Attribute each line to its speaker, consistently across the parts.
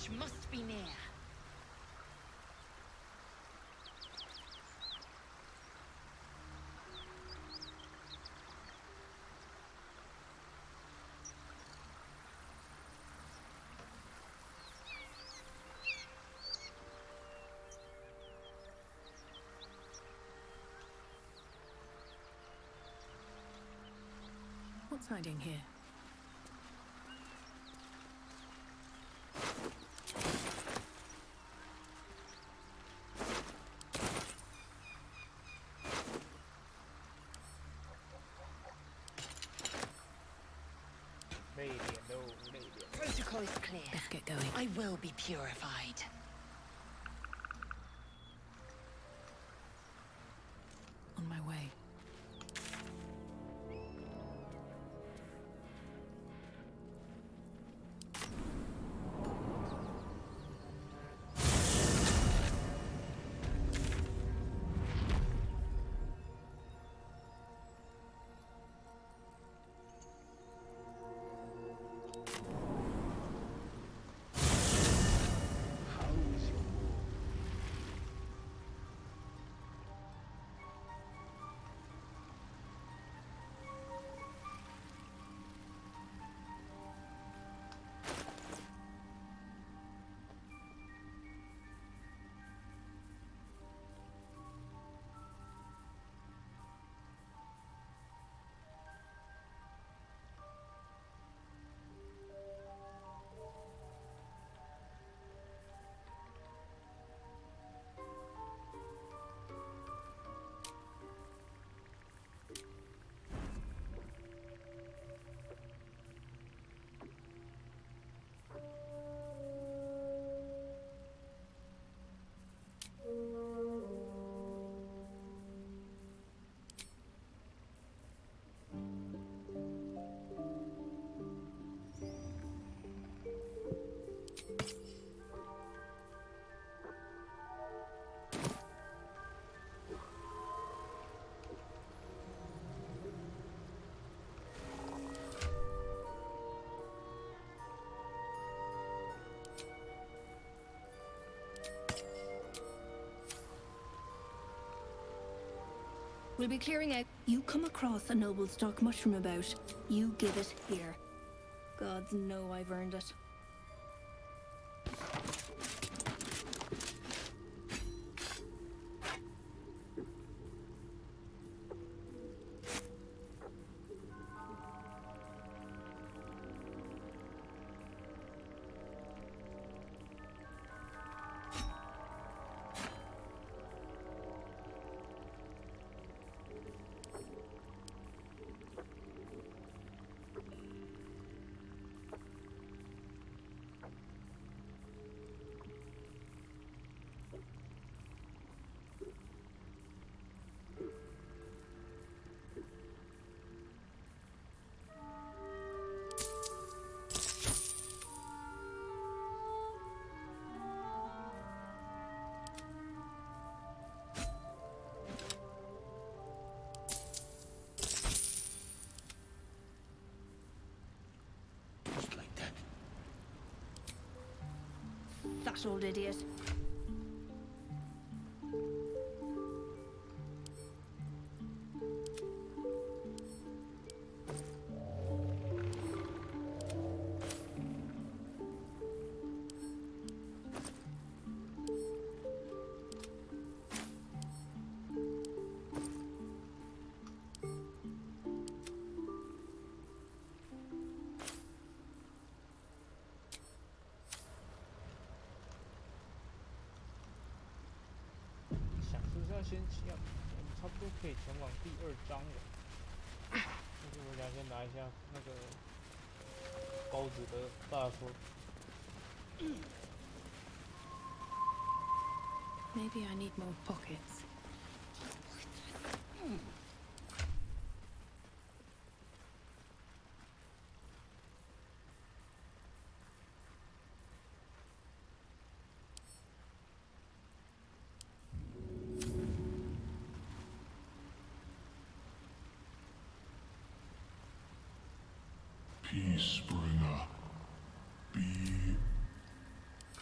Speaker 1: village must be near.
Speaker 2: What's hiding here?
Speaker 1: Protocol is clear.
Speaker 2: Let's get going.
Speaker 1: I will be purified.
Speaker 2: On my way.
Speaker 3: We'll be clearing out. You come across a noble stock mushroom about, you give it here. Gods know I've earned it. That old idiot.
Speaker 4: 我们差不多可以前往第2章了。就是我想先拿一下那个包子的大说。
Speaker 2: Maybe I need more pockets.
Speaker 5: Peacebringer, be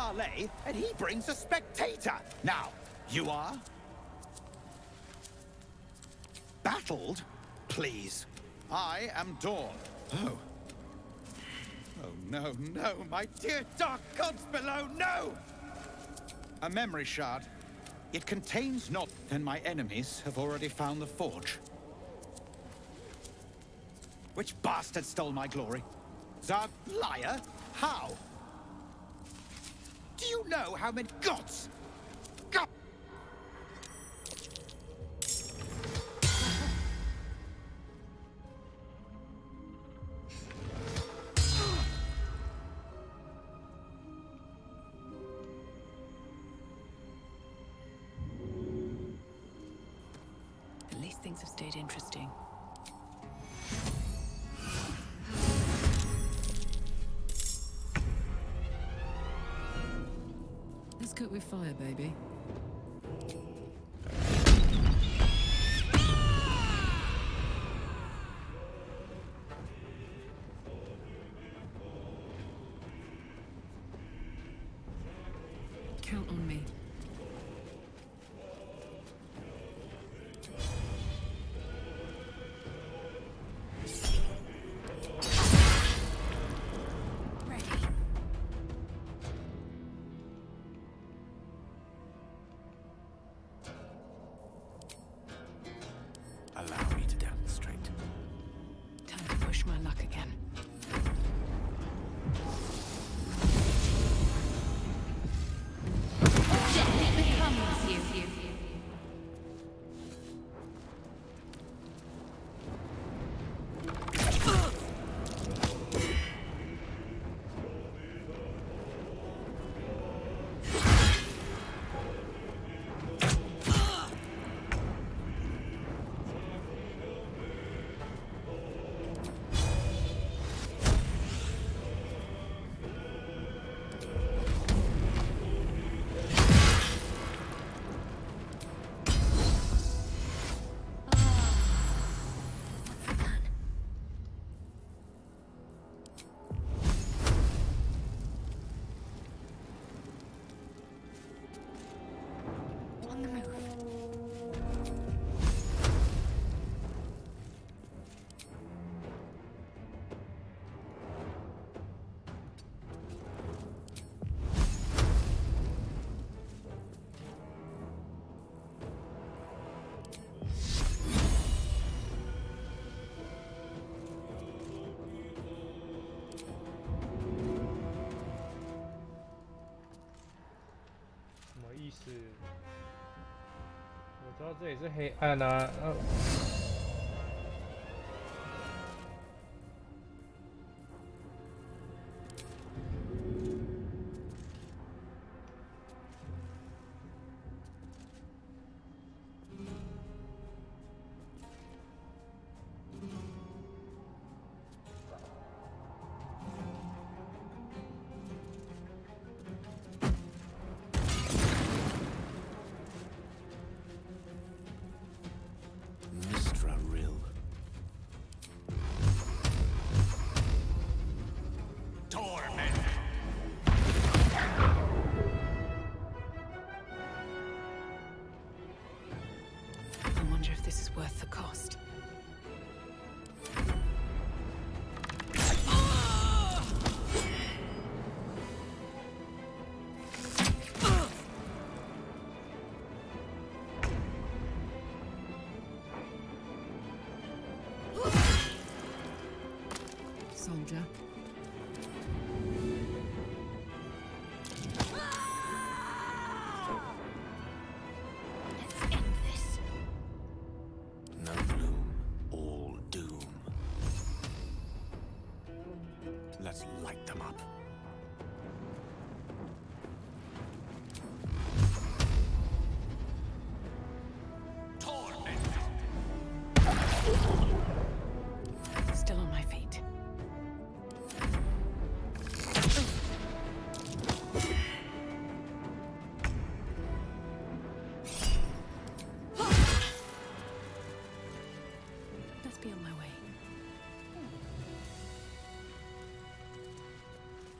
Speaker 5: valet, and he brings a spectator. Now, you are? Battled? Please. I am Dawn. Oh. Oh, no, no, my dear dark gods below, no! A memory shard. It contains not... Then my enemies have already found the forge. Which bastard stole my glory? Zard liar? How? Do you know how many gods? God!
Speaker 2: At least things have stayed interesting. Let's cook with fire, baby. Count on me.
Speaker 5: Allow me to demonstrate.
Speaker 2: Time to push my luck again.
Speaker 3: Death becomes you. On the move.
Speaker 4: 什么意思？我知道这里是黑暗啊，
Speaker 5: Mistra Rill. Torment!
Speaker 2: I wonder if this is worth the cost. Soldier.
Speaker 3: Let's end this.
Speaker 5: No bloom, all doom. Let's light them up. Torment!
Speaker 2: Still on my feet. Let's be on my way.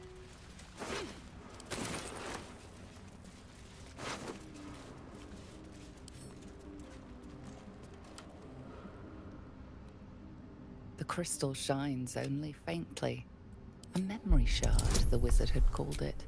Speaker 6: crystal shines only faintly. A memory shard, the wizard had called it.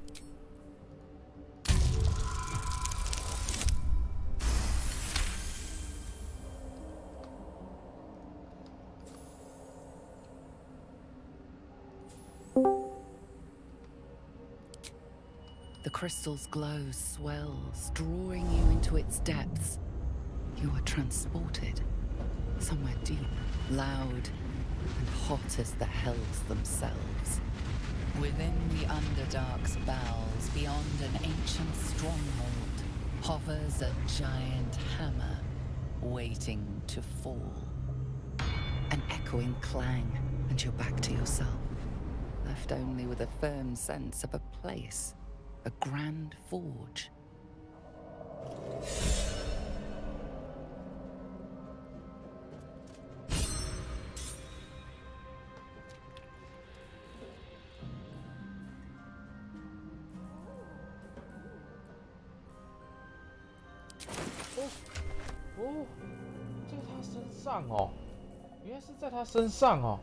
Speaker 6: The crystal's glow swells, drawing you into its depths. You are transported somewhere deep, loud, and hot as the hells themselves. Within the Underdark's bowels, beyond an ancient stronghold, hovers a giant hammer, waiting to fall. An echoing clang, and you're back to yourself, left only with a firm sense of a place, a grand forge.
Speaker 4: 哦，在他身上哦，原来是在他身上哦。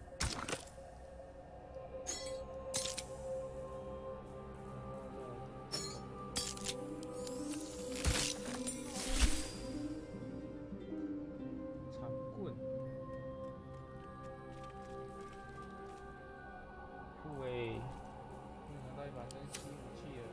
Speaker 4: 长棍，酷诶，又拿到一把珍稀武器了。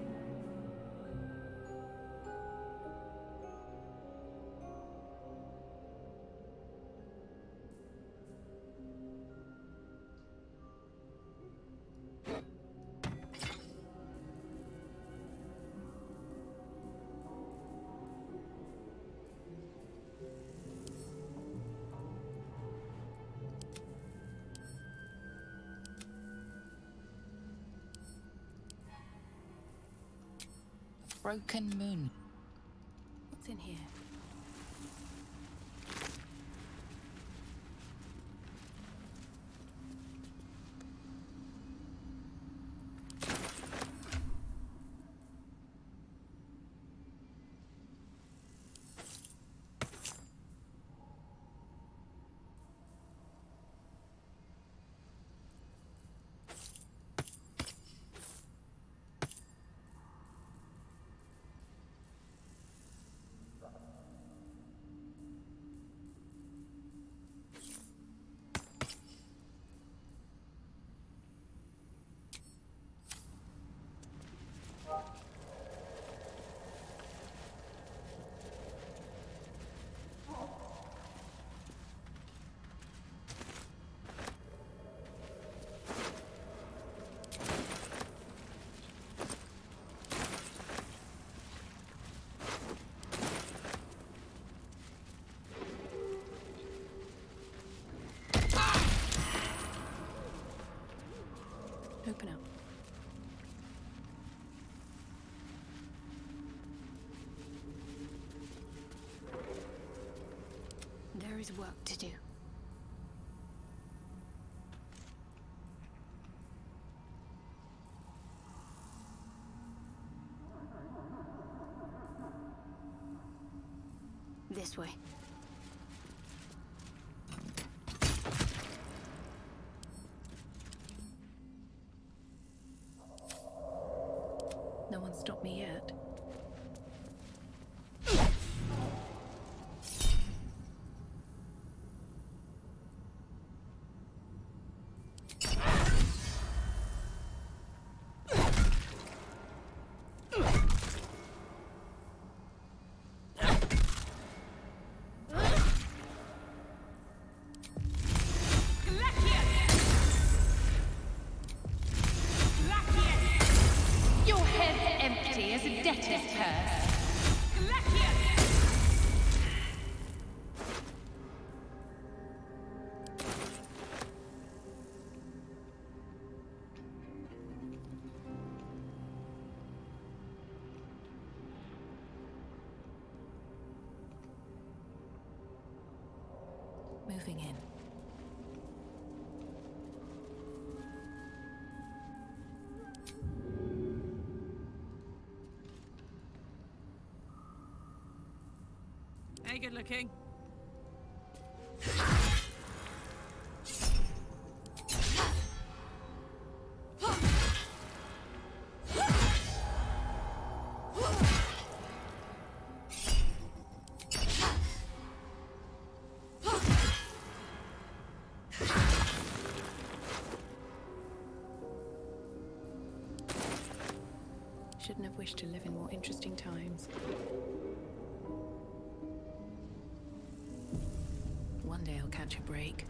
Speaker 6: Broken moon.
Speaker 2: What's in here? Open up.
Speaker 3: There is work to do. This way.
Speaker 2: No one stopped me yet.
Speaker 1: Your head's empty as a debtor's purse.
Speaker 2: Moving in. Hey, good looking. Shouldn't have wished to live in more interesting times. One day I'll catch a break.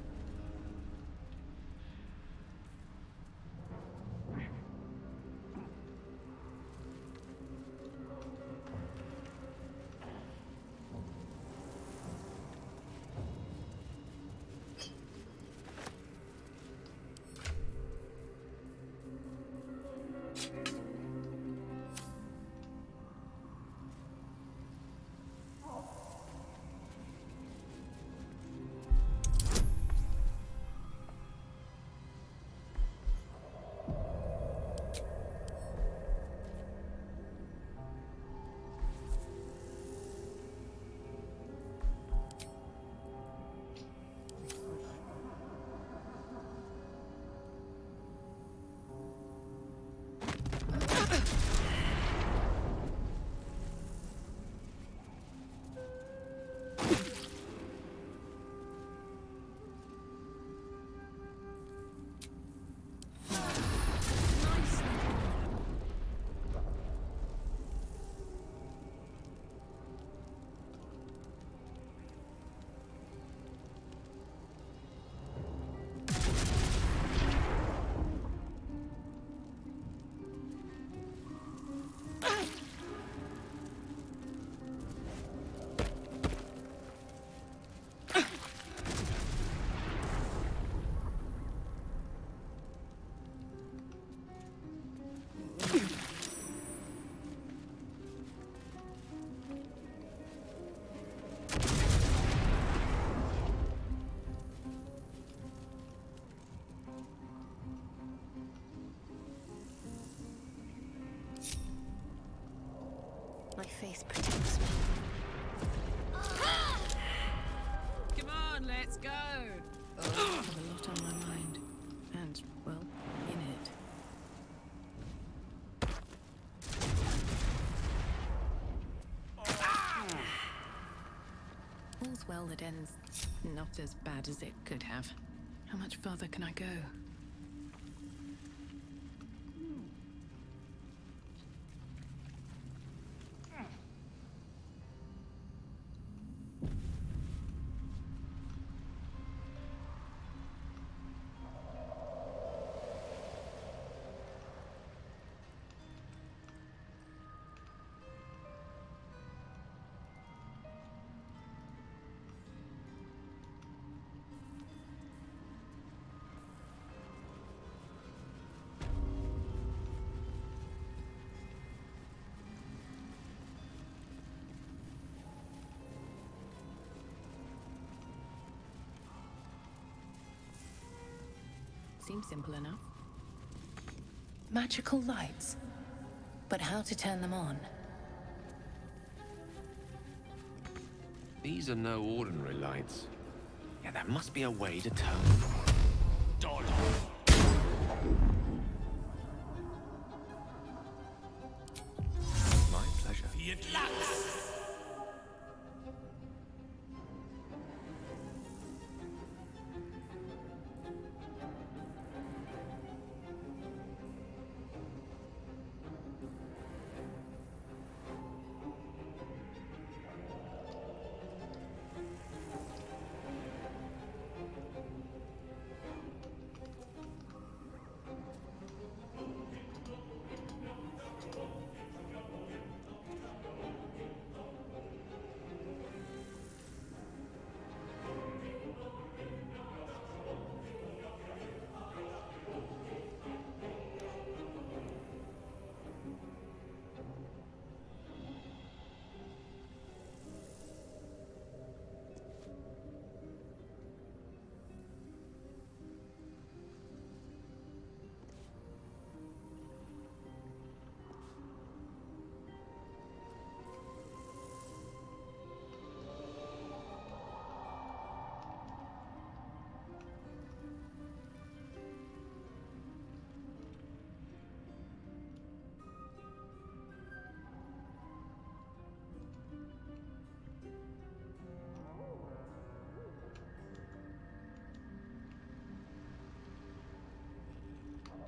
Speaker 2: My faith protects me. Come on, let's go! I have a lot on my mind. And, well, in it. All's well that ends not as bad as it could have. How much further can I go? Seems simple enough.
Speaker 7: Magical lights. But how to turn them on?
Speaker 8: These are no ordinary lights. Yeah, there must be a way to turn them on. My pleasure.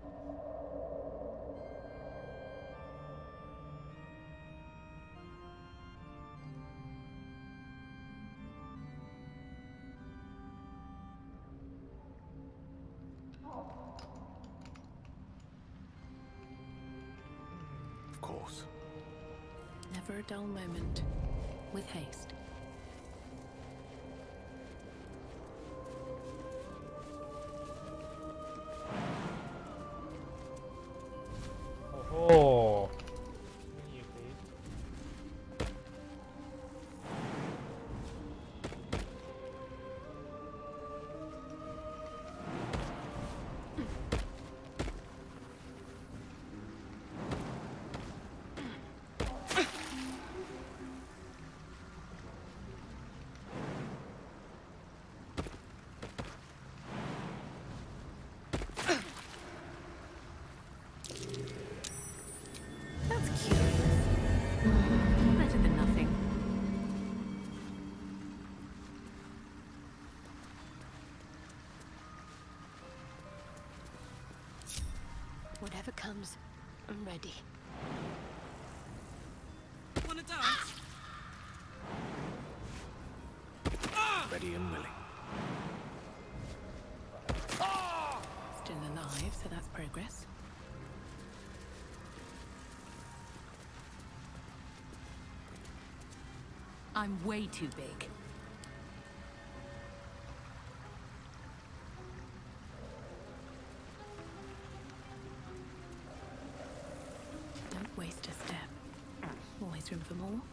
Speaker 8: Of course.
Speaker 7: Never a dull moment. With haste.
Speaker 4: 哦，也可以。
Speaker 7: That's curious. Better than nothing.
Speaker 1: Whatever comes, I'm ready.
Speaker 2: Wanna dance?
Speaker 8: Ready and willing.
Speaker 7: Still alive, so that's progress.
Speaker 1: I'm way too big.
Speaker 7: Don't waste a step. Always room for more.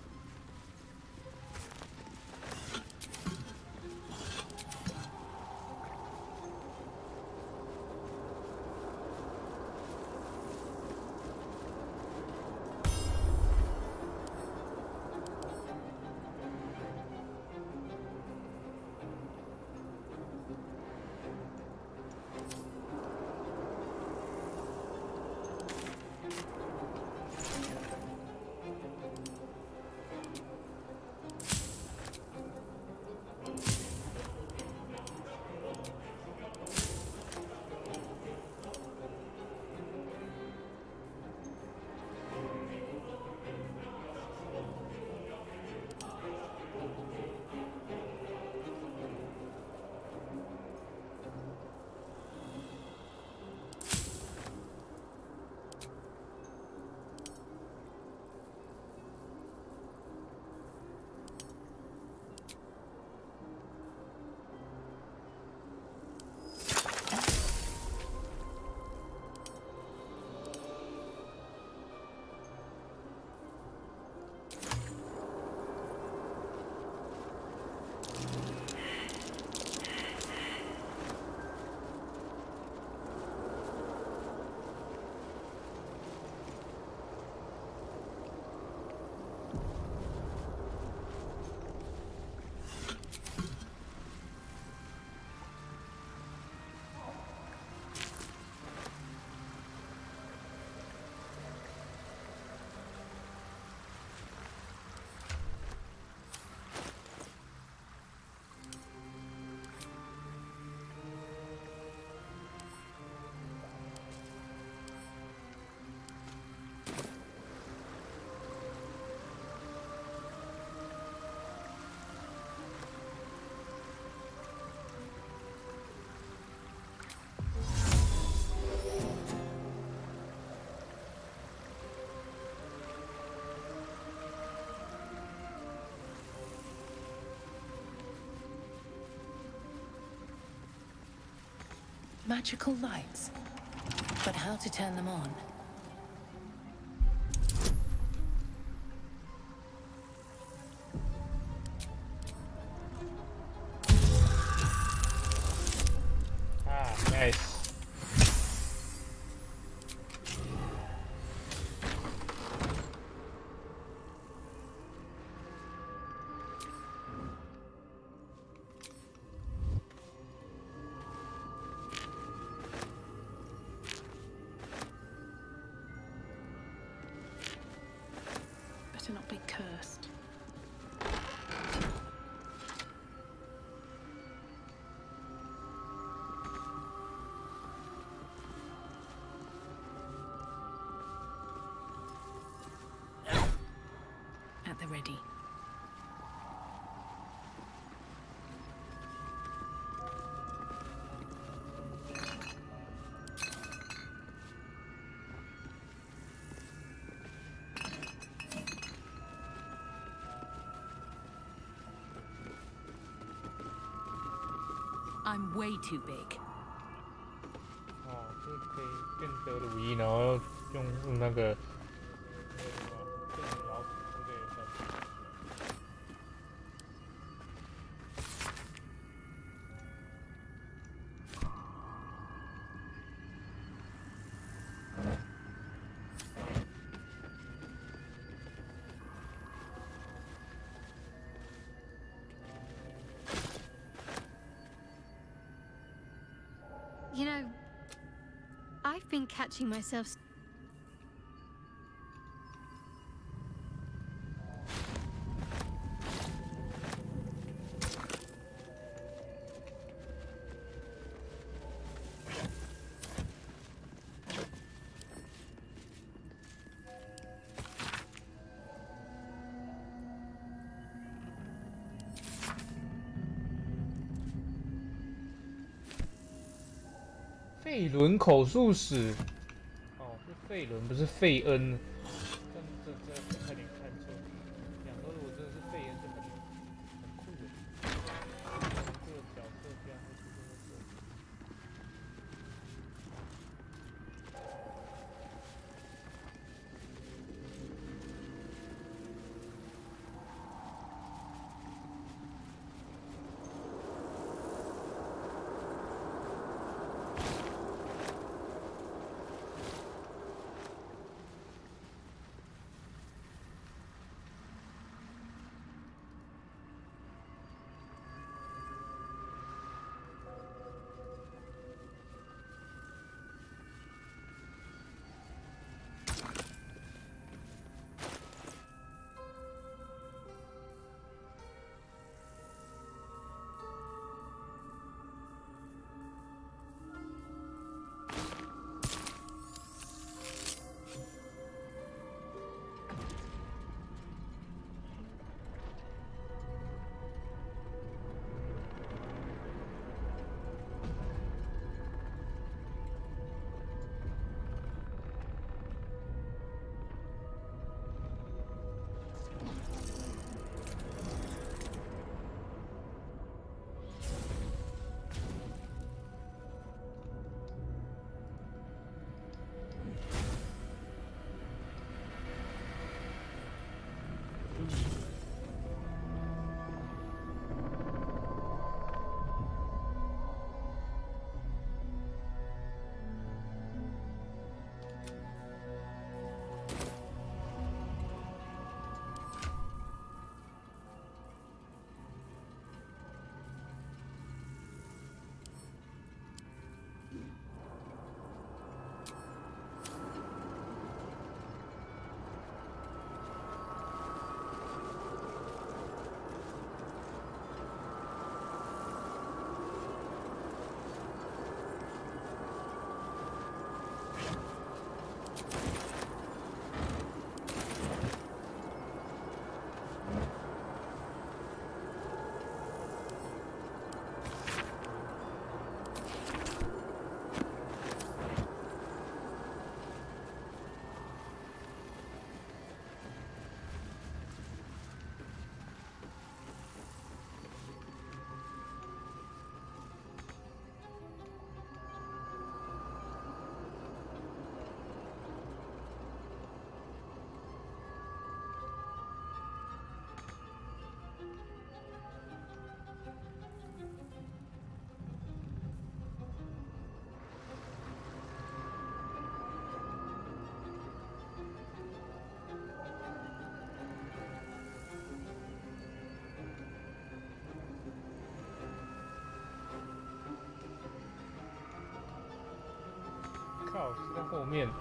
Speaker 7: Magical lights. But how to turn them on?
Speaker 4: Ah, nice.
Speaker 7: Better not be cursed. they're ready.
Speaker 1: I'm way too big.
Speaker 4: 哦，就是可以变德鲁伊，然后用那个什么变成老鼠之类的感觉。
Speaker 9: You know, I've been catching myself.
Speaker 4: 费伦口述史，哦，是费伦，不是费恩。这差点看错。想说如果真的是费恩，就很酷的。这个角色居然会出现在这里。靠，是在后面。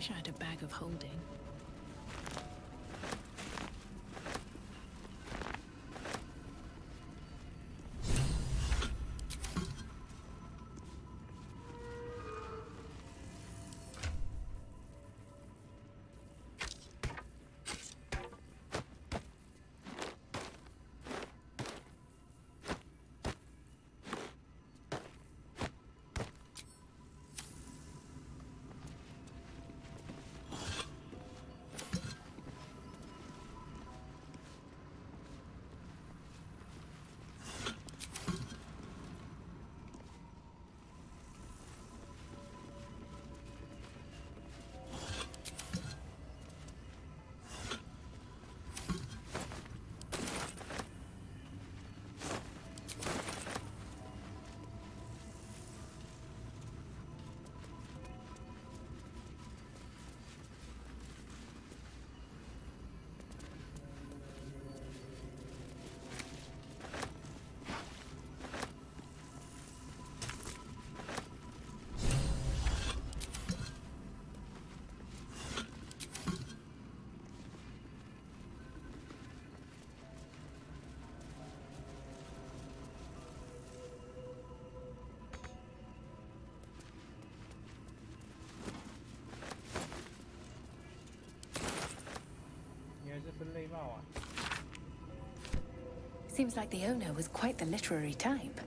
Speaker 7: Wish I had a bag of holding. Seems like the owner was quite the literary type.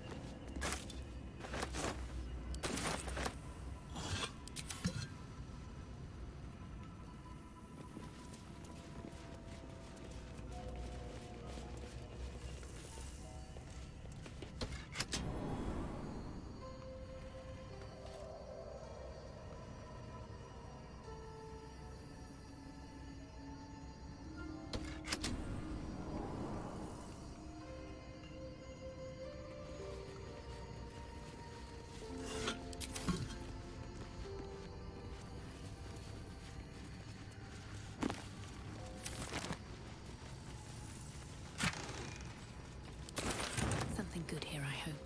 Speaker 7: Something good here, I hope.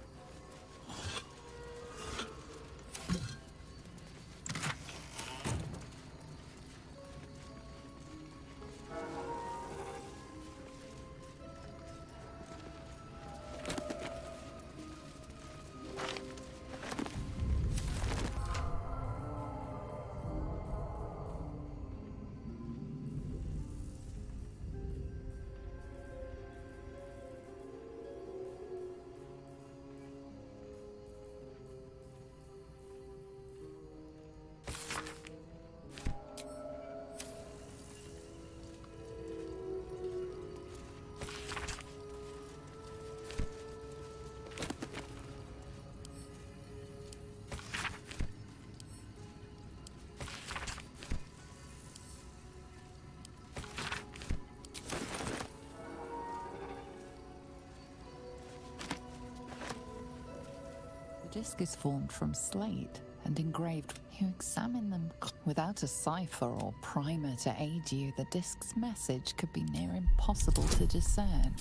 Speaker 6: The disc is formed from slate and engraved. You examine them without a cipher or primer to aid you. The disc's message could be near impossible to discern.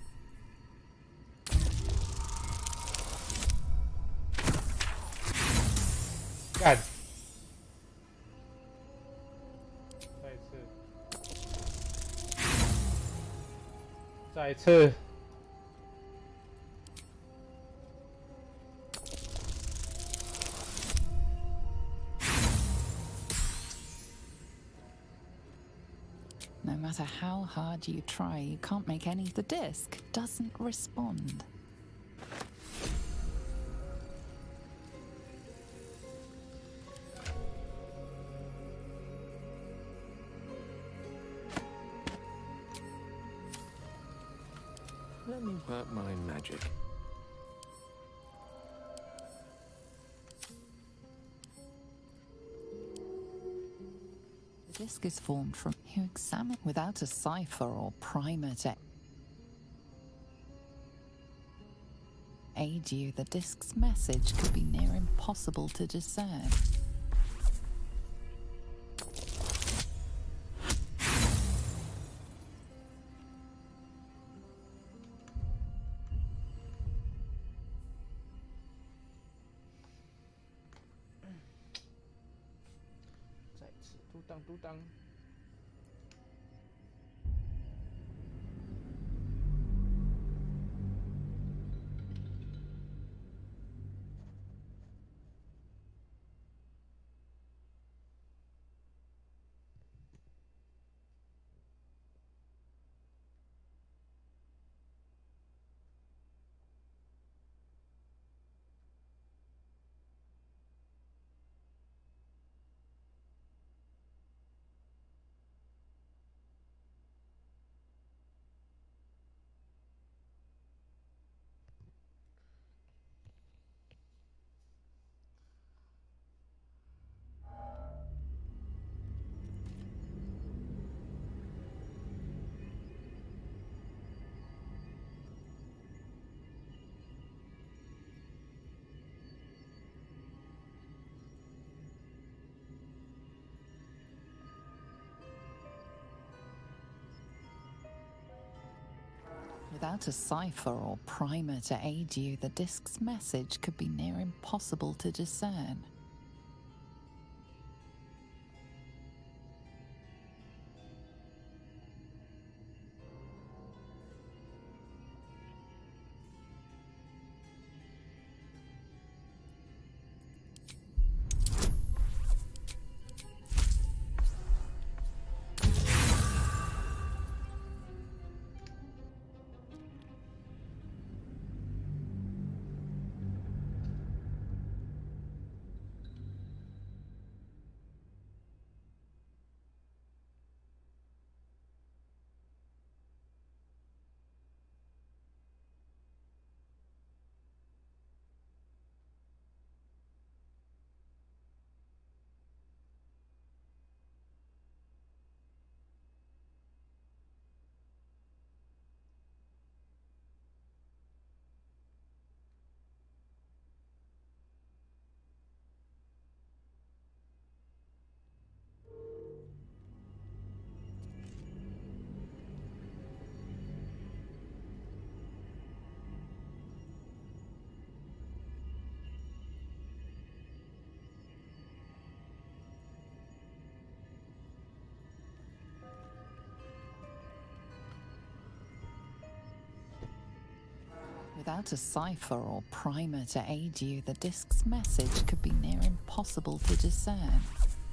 Speaker 4: 干！再一次。
Speaker 6: No matter how hard you try, you can't make any. The disc doesn't respond.
Speaker 8: Let me work my magic.
Speaker 6: The disc is formed from. You examine without a cipher or primer to aid you. The disc's message could be near impossible to discern.
Speaker 4: 当嘟当。
Speaker 6: Without a cipher or primer to aid you, the disk's message could be near impossible to discern. Without a cipher or primer to aid you, the disk's message could be near impossible to discern.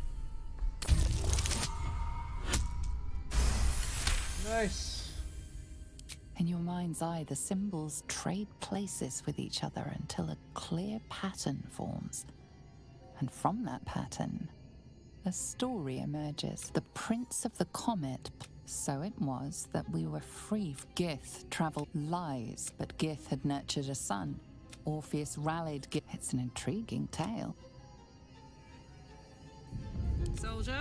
Speaker 4: Nice.
Speaker 6: In your mind's eye, the symbols trade places with each other until a clear pattern forms. And from that pattern, a story emerges. The Prince of the Comet. So it was that we were free. Gith traveled lies, but Gith had nurtured a son. Orpheus rallied Gith. It's an intriguing tale.
Speaker 2: Soldier.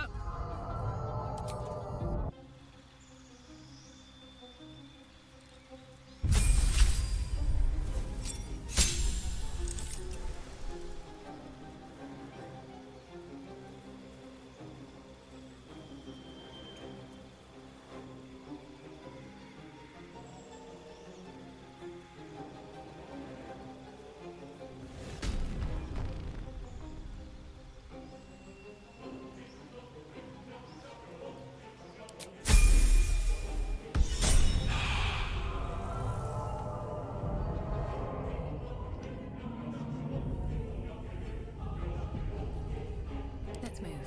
Speaker 2: Let's move.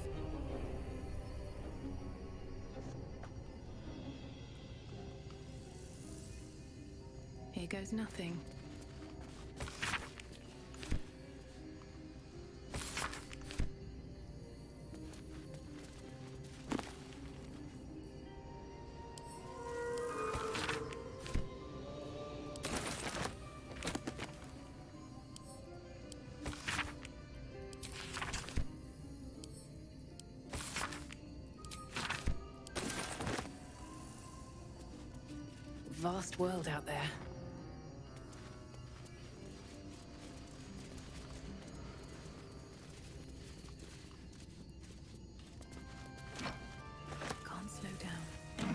Speaker 2: Here goes nothing. Vast world out there. Can't slow down.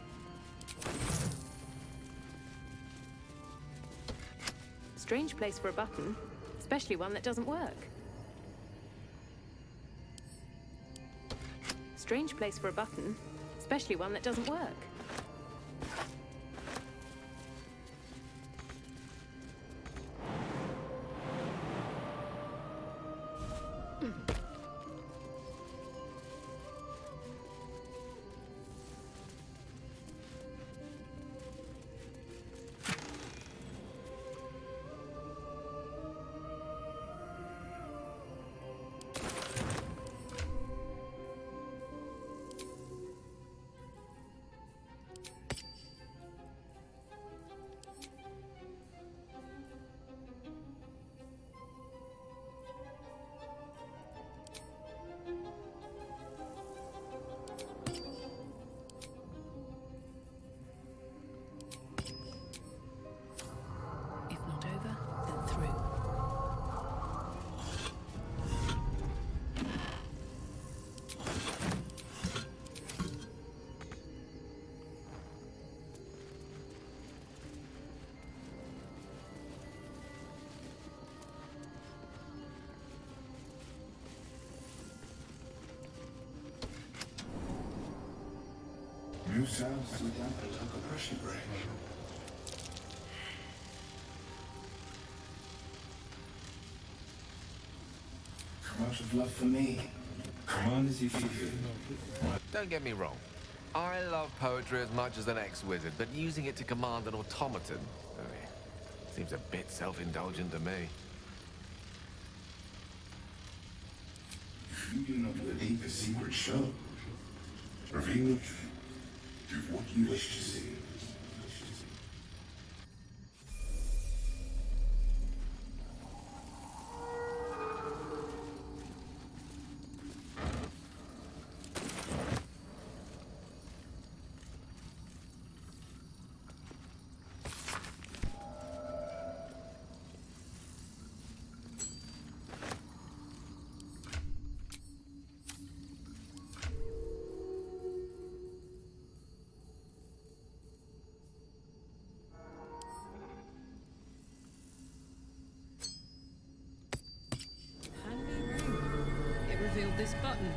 Speaker 2: Strange place for a button, especially one that doesn't work.
Speaker 7: strange place for a button, especially one that doesn't work. If not over, then through.
Speaker 10: New sounds to dampen like a pressure break. Come out of love for me. Come on as you feel.
Speaker 8: Don't get me wrong. I love poetry as much as an ex-wizard, but using it to command an automaton seems a bit self-indulgent to me.
Speaker 10: If you do not believe a secret show, reveal it. Do what you wish to see.
Speaker 2: Revealed this button.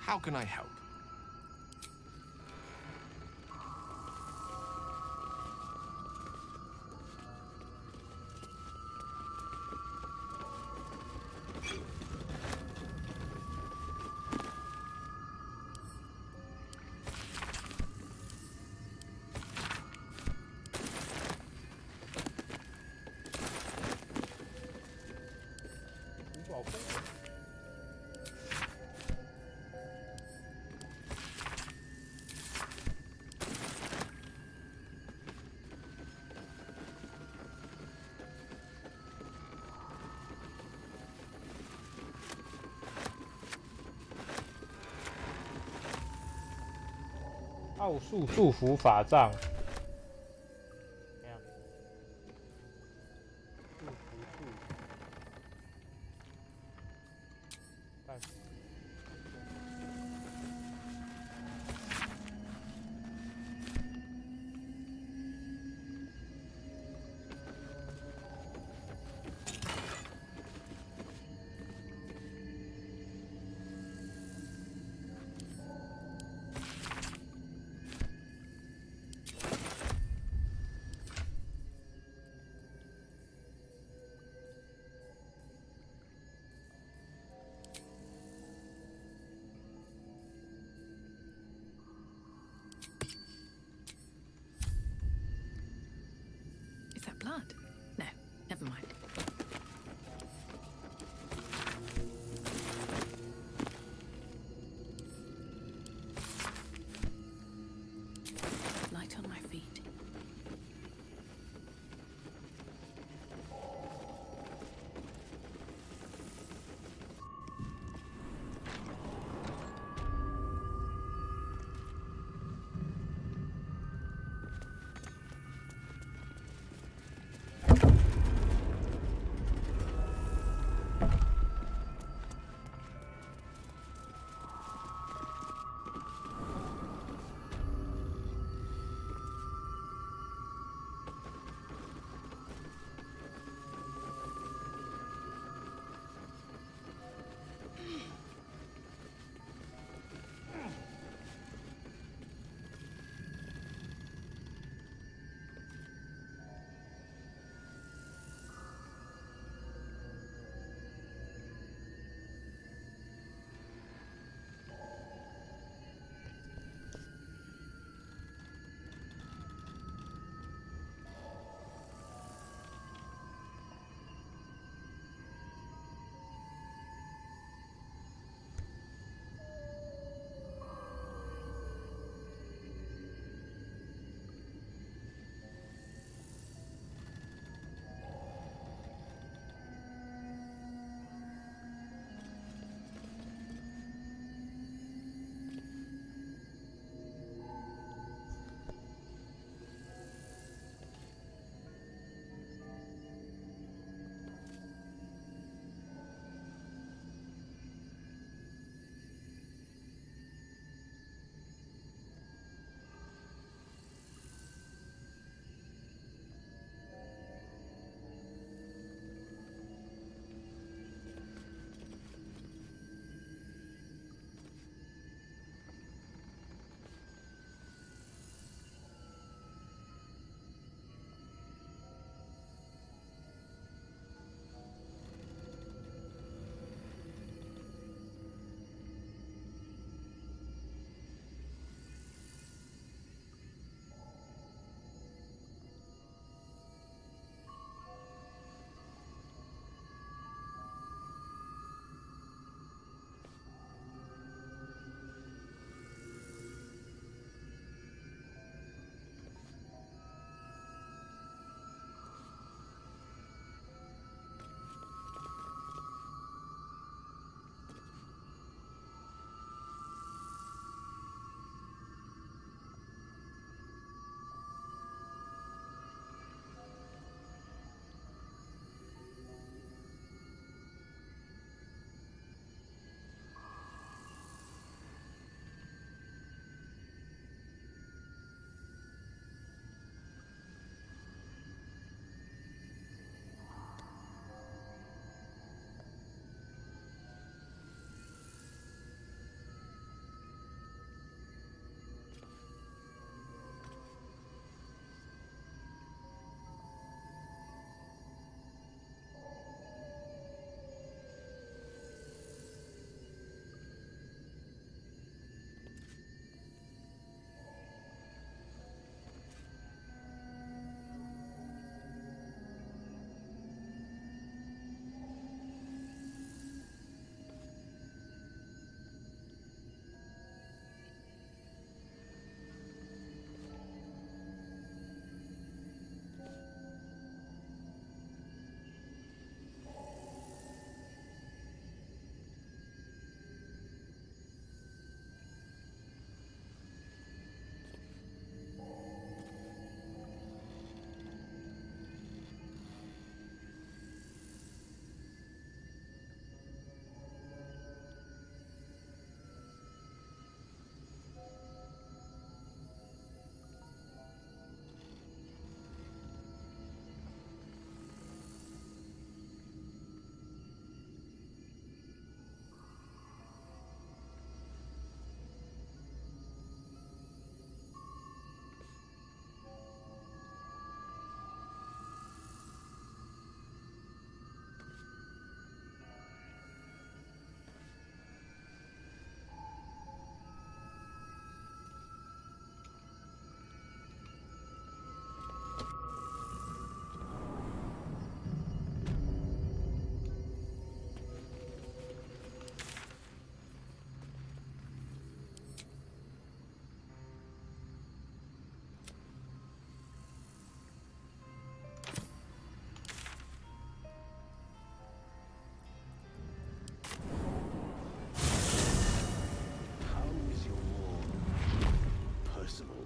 Speaker 8: How can I help?
Speaker 4: 奥数祝福法杖，怎样？祝福树，干什么？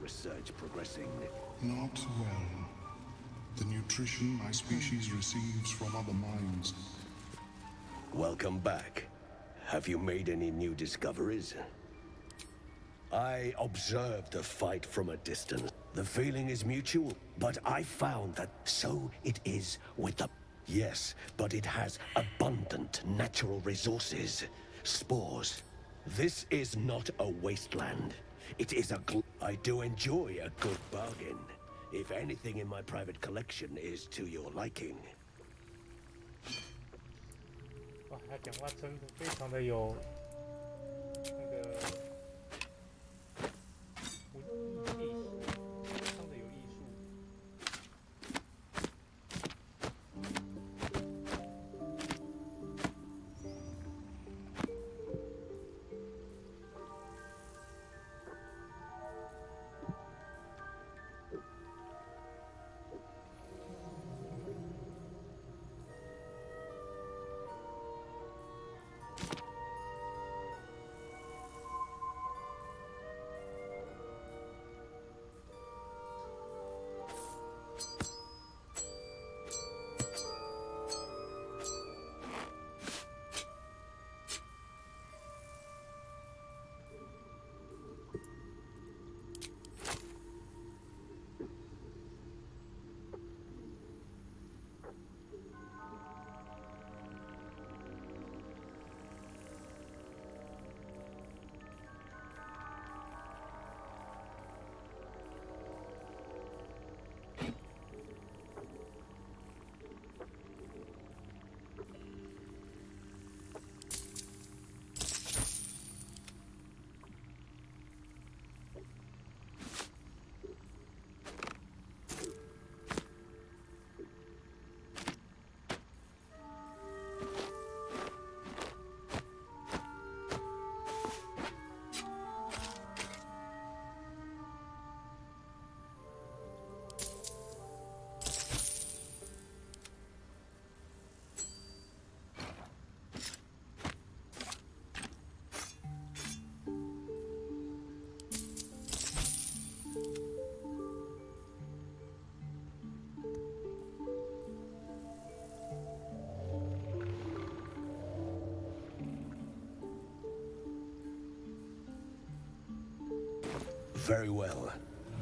Speaker 11: research progressing?
Speaker 10: Not well. The nutrition my species receives from other minds.
Speaker 11: Welcome back. Have you made any new discoveries? I observed the fight from a distance. The feeling is mutual, but I found that so it is with the... Yes, but it has abundant natural resources. Spores. This is not a wasteland. It is a... I do enjoy a good bargain. If anything in my private collection is to your liking.
Speaker 4: 哇，他讲话真的非常的有那个文艺气息，非常的有艺术。
Speaker 11: Very well.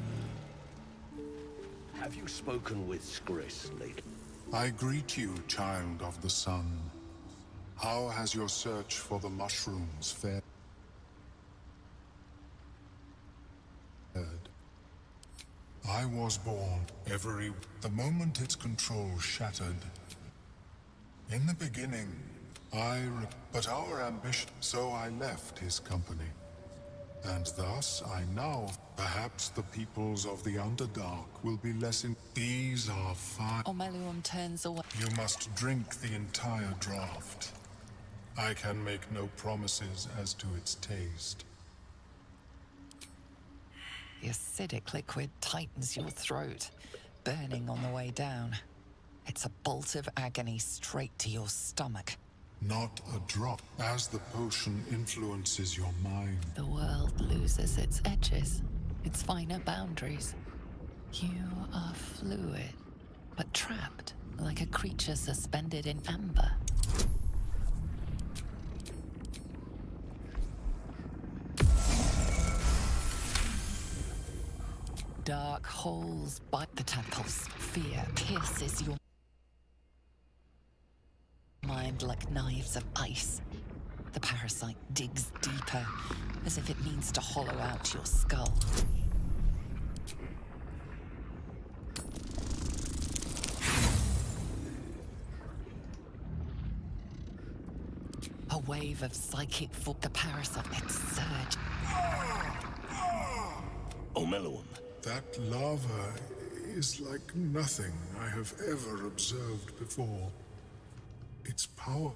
Speaker 11: Have you spoken with Skris lately?
Speaker 10: I greet you, child of the sun. How has your search for the mushrooms fared? I was born the moment its control shattered. In the beginning, but our ambition, so I left his company. And thus I now, perhaps the peoples of the Underdark will be less in... These are fine.
Speaker 6: Omeluum turns away.
Speaker 10: You must drink the entire draft. I can make no promises as to its taste.
Speaker 6: The acidic liquid tightens your throat, burning on the way down. It's a bolt of agony straight to your stomach.
Speaker 10: Not a drop. As the potion influences your mind,
Speaker 6: The world loses its edges, its finer boundaries. You are fluid, but trapped like a creature suspended in amber. Dark holes bite the temples. Fear pierces your mind like knives of ice. The parasite digs deeper, as if it means to hollow out your skull. A wave of psychic the parasite surge.
Speaker 11: Omeluum.
Speaker 10: that lava is like nothing I have ever observed before. Its power...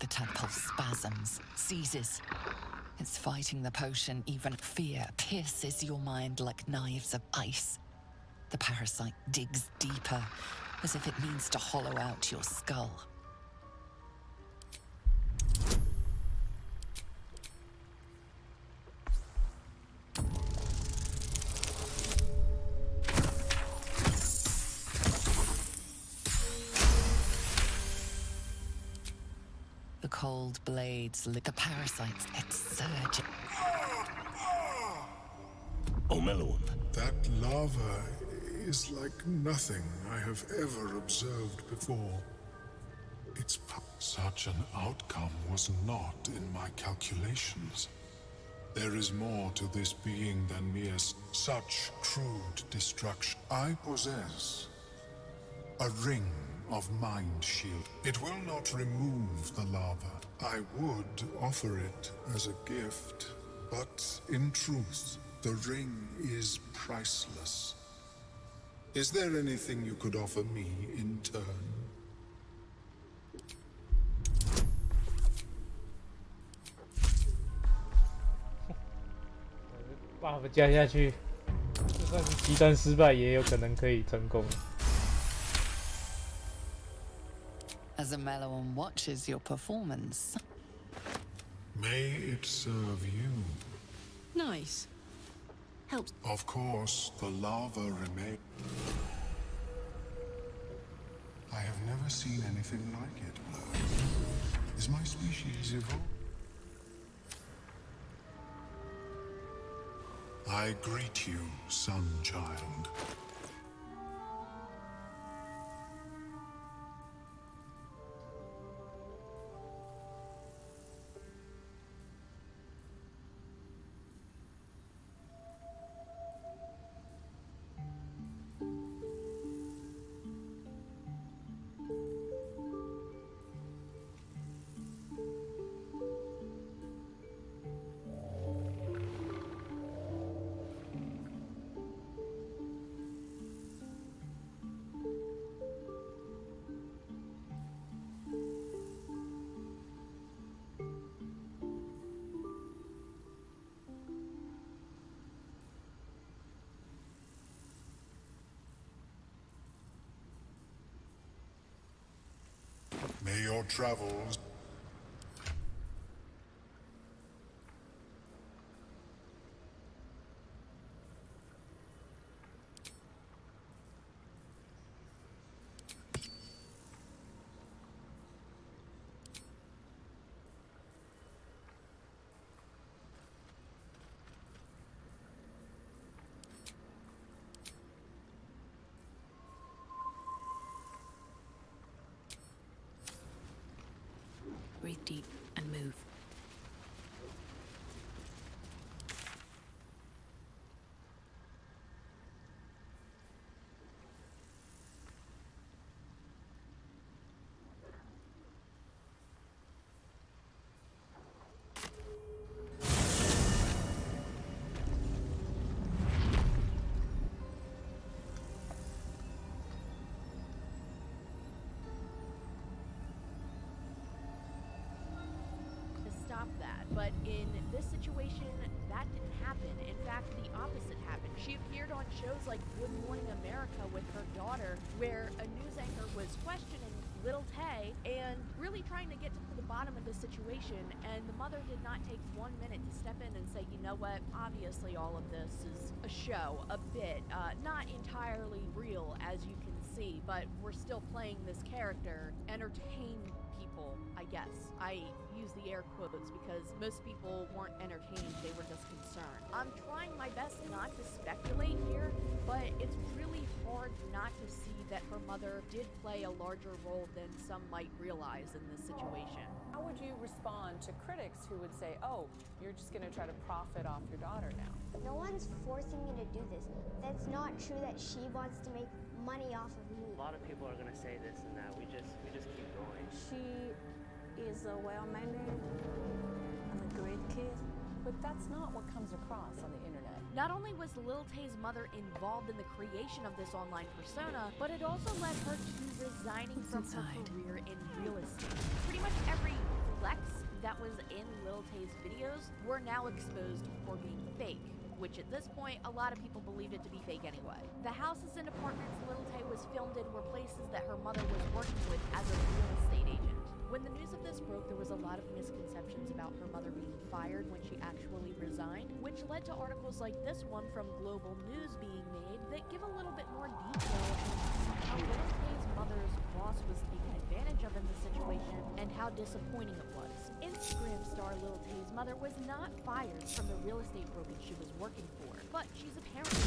Speaker 6: The tadpole spasms, seizes. It's fighting the potion, even fear pierces your mind like knives of ice. The parasite digs deeper, as if it means to hollow out your skull. The cold blades lick the parasites. It's surging.
Speaker 11: Omeluum.
Speaker 10: That lava is like nothing I have ever observed before. Such an outcome was not in my calculations. There is more to this being than mere such crude destruction. I possess a ring of mind shield. It will not remove the lava. I would offer it as a gift, but in truth, the ring is priceless. Is there anything you could offer me in turn?
Speaker 4: buff 加下去，就算是激战失败，也有可能可以成功。
Speaker 6: As Omeluum watches your performance.
Speaker 10: May it serve you.
Speaker 2: Nice. Helps.
Speaker 10: Of course, the lava remains. I have never seen anything like it, Blur. Is my species evolved? I greet you, son child. May your travels...
Speaker 2: Breathe deep and move.
Speaker 12: That, but in this situation, that didn't happen. In fact, the opposite happened. She appeared on shows like Good Morning America with her daughter, where a news anchor was questioning Little Tay and really trying to get to the bottom of the situation, and the mother did not take 1 minute to step in and say, you know what, obviously all of this is a show, a bit, not entirely real, as you can see, but we're still playing this character, entertain people, I guess. I use the air quotes because most people weren't entertained, they were just concerned. I'm trying my best not to speculate here, but it's really hard not to see that her mother did play a larger role than some might realize in this situation.
Speaker 13: How would you respond to critics who would say, oh, you're just going to try to profit off your daughter now?
Speaker 14: No one's forcing me to do this. That's not true that she wants to make money off of me.
Speaker 15: A lot of people are going to say this and that. We just keep going.
Speaker 13: She is a well-mannered and a great kid, but that's not what comes across on the internet.
Speaker 12: Not only was Lil Tay's mother involved in the creation of this online persona, but it also led her to resigning from her career in real estate. Pretty much every Lex that was in Lil Tay's videos were now exposed for being fake, which at this point, a lot of people believed it to be fake anyway. The houses and apartments Lil Tay was filmed in were places that her mother was working with as a real estate agent. When the news of this broke, there was a lot of misconceptions about her mother being fired when she actually resigned, which led to articles like this one from Global News being made that give a little bit more detail on how Lil Tay's mother's boss was taken advantage of in the situation and how disappointing it was. Instagram star Lil Tay's mother was not fired from the real estate brokerage she was working for, but she's apparently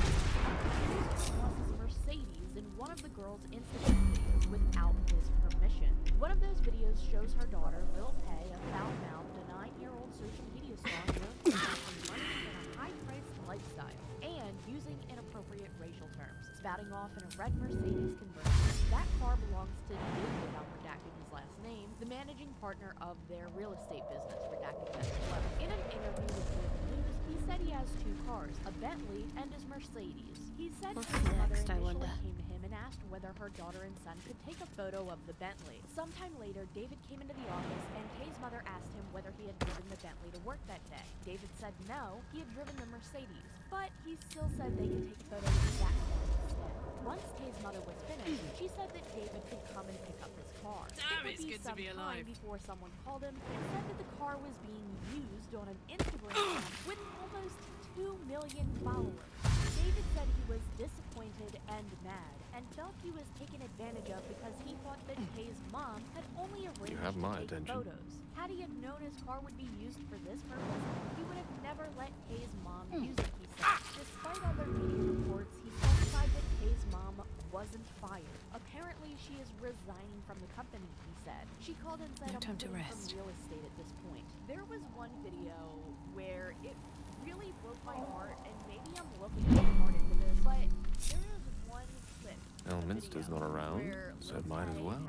Speaker 12: boss's Mercedes in one of the girls' Instagram videos without his permission. One of those videos shows her daughter, Lil Tay, a foul-mouthed, a 9-year-old social media star making money in a high-priced lifestyle, and using inappropriate racial terms, spouting off in a red Mercedes convertible. That car belongs to David, without redacting his last name, the managing partner of their real estate business, redacted that as well. In an interview with Global News, he said he has 2 cars, a Bentley and his Mercedes. He said his mother initially came to him and asked whether her daughter and son could take a photo of the Bentley. Sometime later, David came into the office and Kay's mother asked him whether he had driven the Bentley to work that day. David said no, he had driven the Mercedes, but he still said they could take a photo of that car instead. Once Kay's mother was finished, she said that David could come and pick up his car.
Speaker 2: Damn,
Speaker 12: it would
Speaker 2: it's
Speaker 12: be
Speaker 2: good to
Speaker 12: some
Speaker 2: be
Speaker 12: time
Speaker 2: alive.
Speaker 12: before someone called him and said that the car was being used on an Instagram account with almost 2 million followers. David said he was disappointed and mad and felt he was taken advantage of because he thought that Kay's mom had only arranged
Speaker 8: have my
Speaker 12: to take
Speaker 8: attention.
Speaker 12: photos. Had he had known his car would be used for this purpose, he would have never let Kay's mom use it, he said. Despite other media reports, he testified that Kay's mom wasn't fired. Apparently, she is resigning from the company, he said. She called and said,
Speaker 2: No time to
Speaker 12: "I'm
Speaker 2: rest."
Speaker 12: from real estate at this point." There was one video where it really broke my heart, and maybe I'm looking too hard into this, but there is one clip.
Speaker 8: Elminster's not around, so might as well.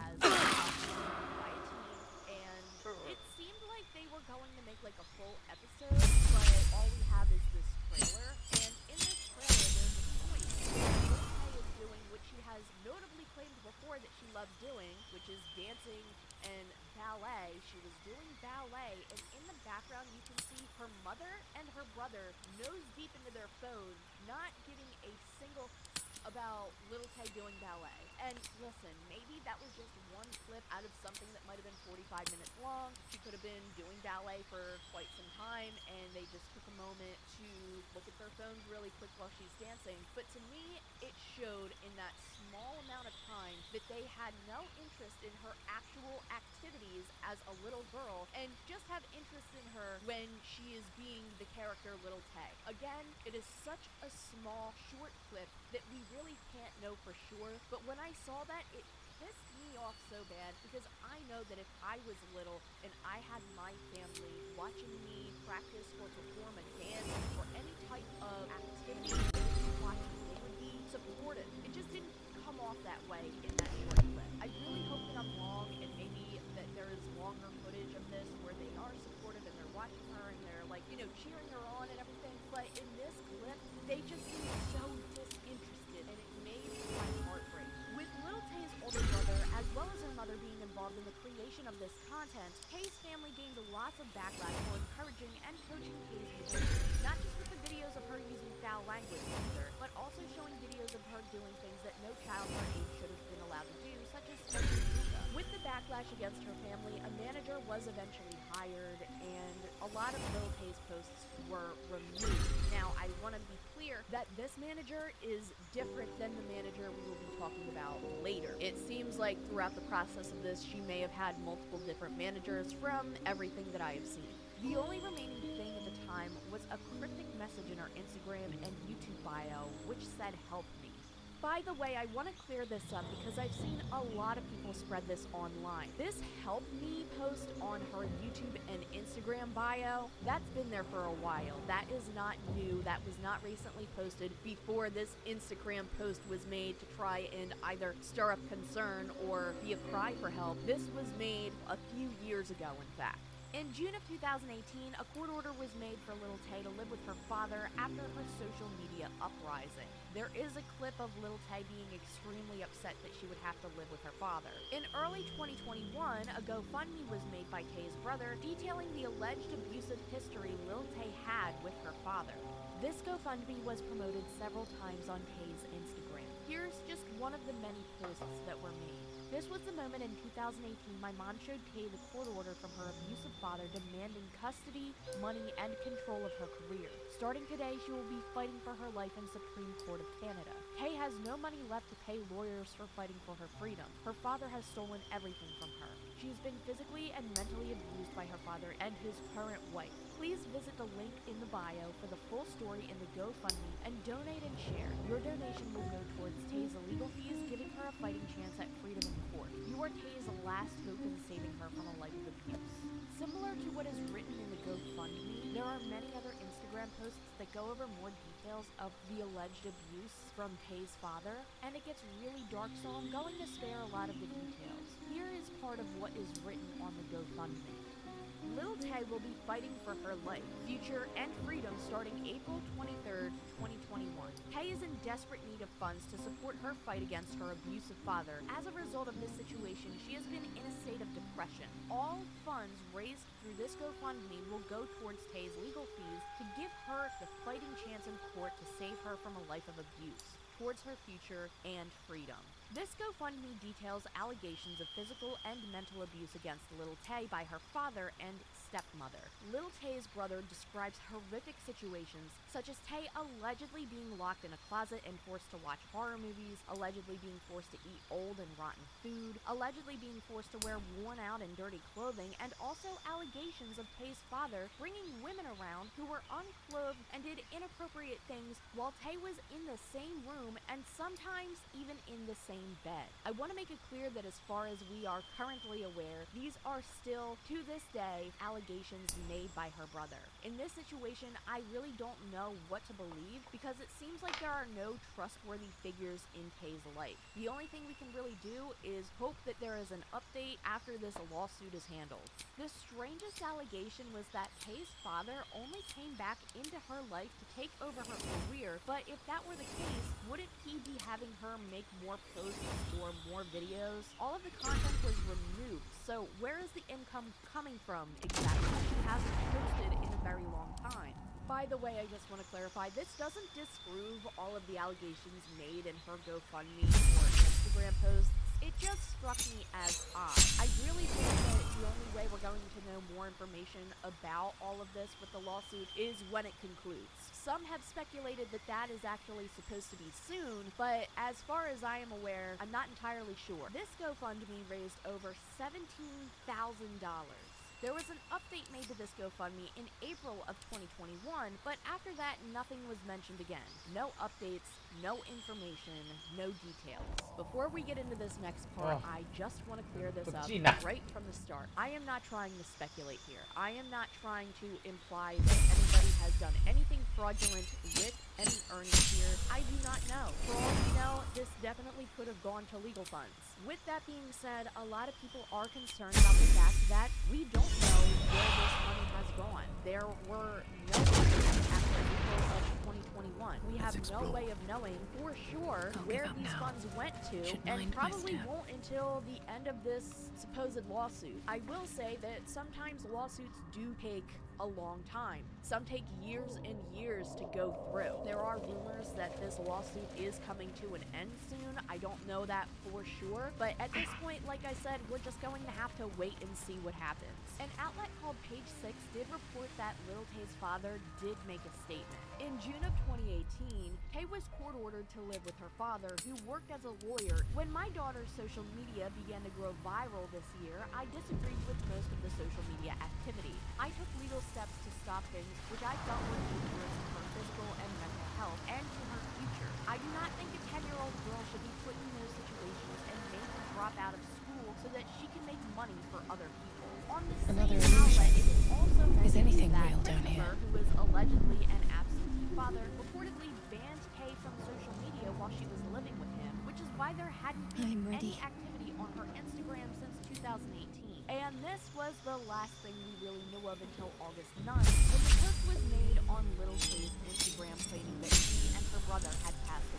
Speaker 12: And it seemed like they were going to make like a full episode, but all we have is this trailer. And in this trailer, there's a point where Lil Tay is doing what she has notably claimed before that she loves doing, which is dancing and ballet. She was doing ballet, and in the background you can see her mother and her brother nose deep into their phones, not giving a single about Lil Tay doing ballet. And listen, maybe that was just one clip out of something that might have been 45 minutes long. She could have been doing ballet for quite some time, and they just took a moment to look at their phones really quick while she's dancing. But to me, it showed in that small amount of time that they had no interest in her actual activities as a little girl, and just have interest in her when she is being the character Lil Tay. Again, it is such a small, short clip that we really can't know for sure, but when I saw that, it pissed me off so bad, because I know that if I was little and I had my family watching me practice or perform a dance or any type of activity that they would watch, they would be supportive. It just didn't come off that way in that short clip. I really hope that I'm wrong, and maybe that there is longer footage of this where they are supportive and they're watching her and they're like, you know, cheering her on and everything, but in this clip, they just seem so disinterested, and it made my heart break. With Lil Tay's older brother, as well as her mother being involved in the creation of this content, Kay's family gained lots of backlash for encouraging and coaching Kay's behavior, not just with the videos of her using foul language either, but also showing videos of her doing things that no child her age should have been allowed to do, such as smoking hookah. With the backlash against her family, a manager was eventually hired, and a lot of Lil Tay's posts were removed. Now, I want to be clear that this manager is different than the manager we will be talking about later. It seems like throughout the process of this, she may have had multiple different managers from everything that I have seen. The only remaining thing at the time was a cryptic message in her Instagram and YouTube bio, which said, "Help me." By the way, I want to clear this up because I've seen a lot of people spread this online. This "Help Me" post on her YouTube and Instagram bio, that's been there for a while. That is not new. That was not recently posted before this Instagram post was made to try and either stir up concern or be a cry for help. This was made a few years ago, in fact. In June of 2018, a court order was made for Lil Tay to live with her father after her social media uprising. There is a clip of Lil Tay being extremely upset that she would have to live with her father. In early 2021, a GoFundMe was made by Tay's brother detailing the alleged abusive history Lil Tay had with her father. This GoFundMe was promoted several times on Tay's Instagram. Here's just one of the many posts that were made. This was the moment in 2018 my mom showed Tay the court order from her abusive father demanding custody, money, and control of her career. Starting today, she will be fighting for her life in Supreme Court of Canada. Tay has no money left to pay lawyers for fighting for her freedom. Her father has stolen everything from her. She has been physically and mentally abused by her father and his current wife. Please visit the link in the bio for the full story in the GoFundMe and donate and share. Your donation will go towards Tay's legal fees, giving her a fighting chance at freedom in court. You are Tay's last hope in saving her from a life of abuse. Similar to what is written in the GoFundMe, there are many other Instagram posts that go over more details of the alleged abuse from Tay's father, and it gets really dark, so I'm going to spare a lot of the details. Here is part of what is written on the GoFundMe. Lil Tay will be fighting for her life, future, and freedom starting April 23rd, 2021. Tay is in desperate need of funds to support her fight against her abusive father. As a result of this situation, she has been in a state of depression. All funds raised through this GoFundMe will go towards Tay's legal fees to give her the fighting chance in court to save her from a life of abuse, towards her future and freedom. This GoFundMe details allegations of physical and mental abuse against Lil Tay by her father and stepmother. Lil Tay's brother describes horrific situations, such as Tay allegedly being locked in a closet and forced to watch horror movies, allegedly being forced to eat old and rotten food, allegedly being forced to wear worn out and dirty clothing, and also allegations of Tay's father bringing women around who were unclothed and did inappropriate things while Tay was in the same room and sometimes even in the same bed. I want to make it clear that as far as we are currently aware, these are still, to this day, allegations made by her brother. In this situation, I really don't know what to believe because it seems like there are no trustworthy figures in Tay's life. The only thing we can really do is hope that there is an update after this lawsuit is handled. The strangest allegation was that Tay's father only came back into her life to take over her career, but if that were the case, wouldn't he be having her make more posts or more videos? All of the content was removed, so where is the income coming from exactly? She hasn't posted in a very long time. By the way, I just want to clarify, this doesn't disprove all of the allegations made in her GoFundMe or Instagram posts. It just struck me as odd. I really think that the only way we're going to know more information about all of this with the lawsuit is when it concludes. Some have speculated that that is actually supposed to be soon, but as far as I am aware, I'm not entirely sure. This GoFundMe raised over $17,000. There was an update made to this GoFundMe in April of 2021, but after that, nothing was mentioned again. No updates, no information, no details. Before we get into this next part, I just want to clear this up right from the start. I am not trying to speculate here. I am not trying to imply that anybody has done anything fraudulent with any earnings here. I do not know. For all we know, this definitely could have gone to legal funds. With that being said, a lot of people are concerned about the fact that we don't know where this money has gone. There were no updates after April of 2021. We have no way of knowing for sure where these funds went to, and probably won't until the end of this supposed lawsuit. I will say that sometimes lawsuits do take a long time. Some take years and years to go through. There are rumors that this lawsuit is coming to an end soon. I don't know that for sure, but at this point, like I said, we're just going to have to wait and see what happens. An outlet called Page Six did report that Lil Tay's father did make a statement. In June of 2018, Tay was court-ordered to live with her father, who worked as a lawyer. When my daughter's social media began to grow viral this year, I disagreed with most of the social media activity. I took legal steps to stop things which I felt were dangerous to her physical and mental health and to her future. I do not think a 10-year-old girl should be put in those situations and made to drop out of school so that she can make money for other people. On the same outlet, it is also mentioned that Christopher, who was allegedly an absentee father, reportedly banned Tay from social media while she was living with him, which is why there hadn't been any activity on her Instagram since 2018. And this was the last thing we really knew of until August 9th, when the post was made on Lil Tay's Instagram claiming that she and her brother had passed away.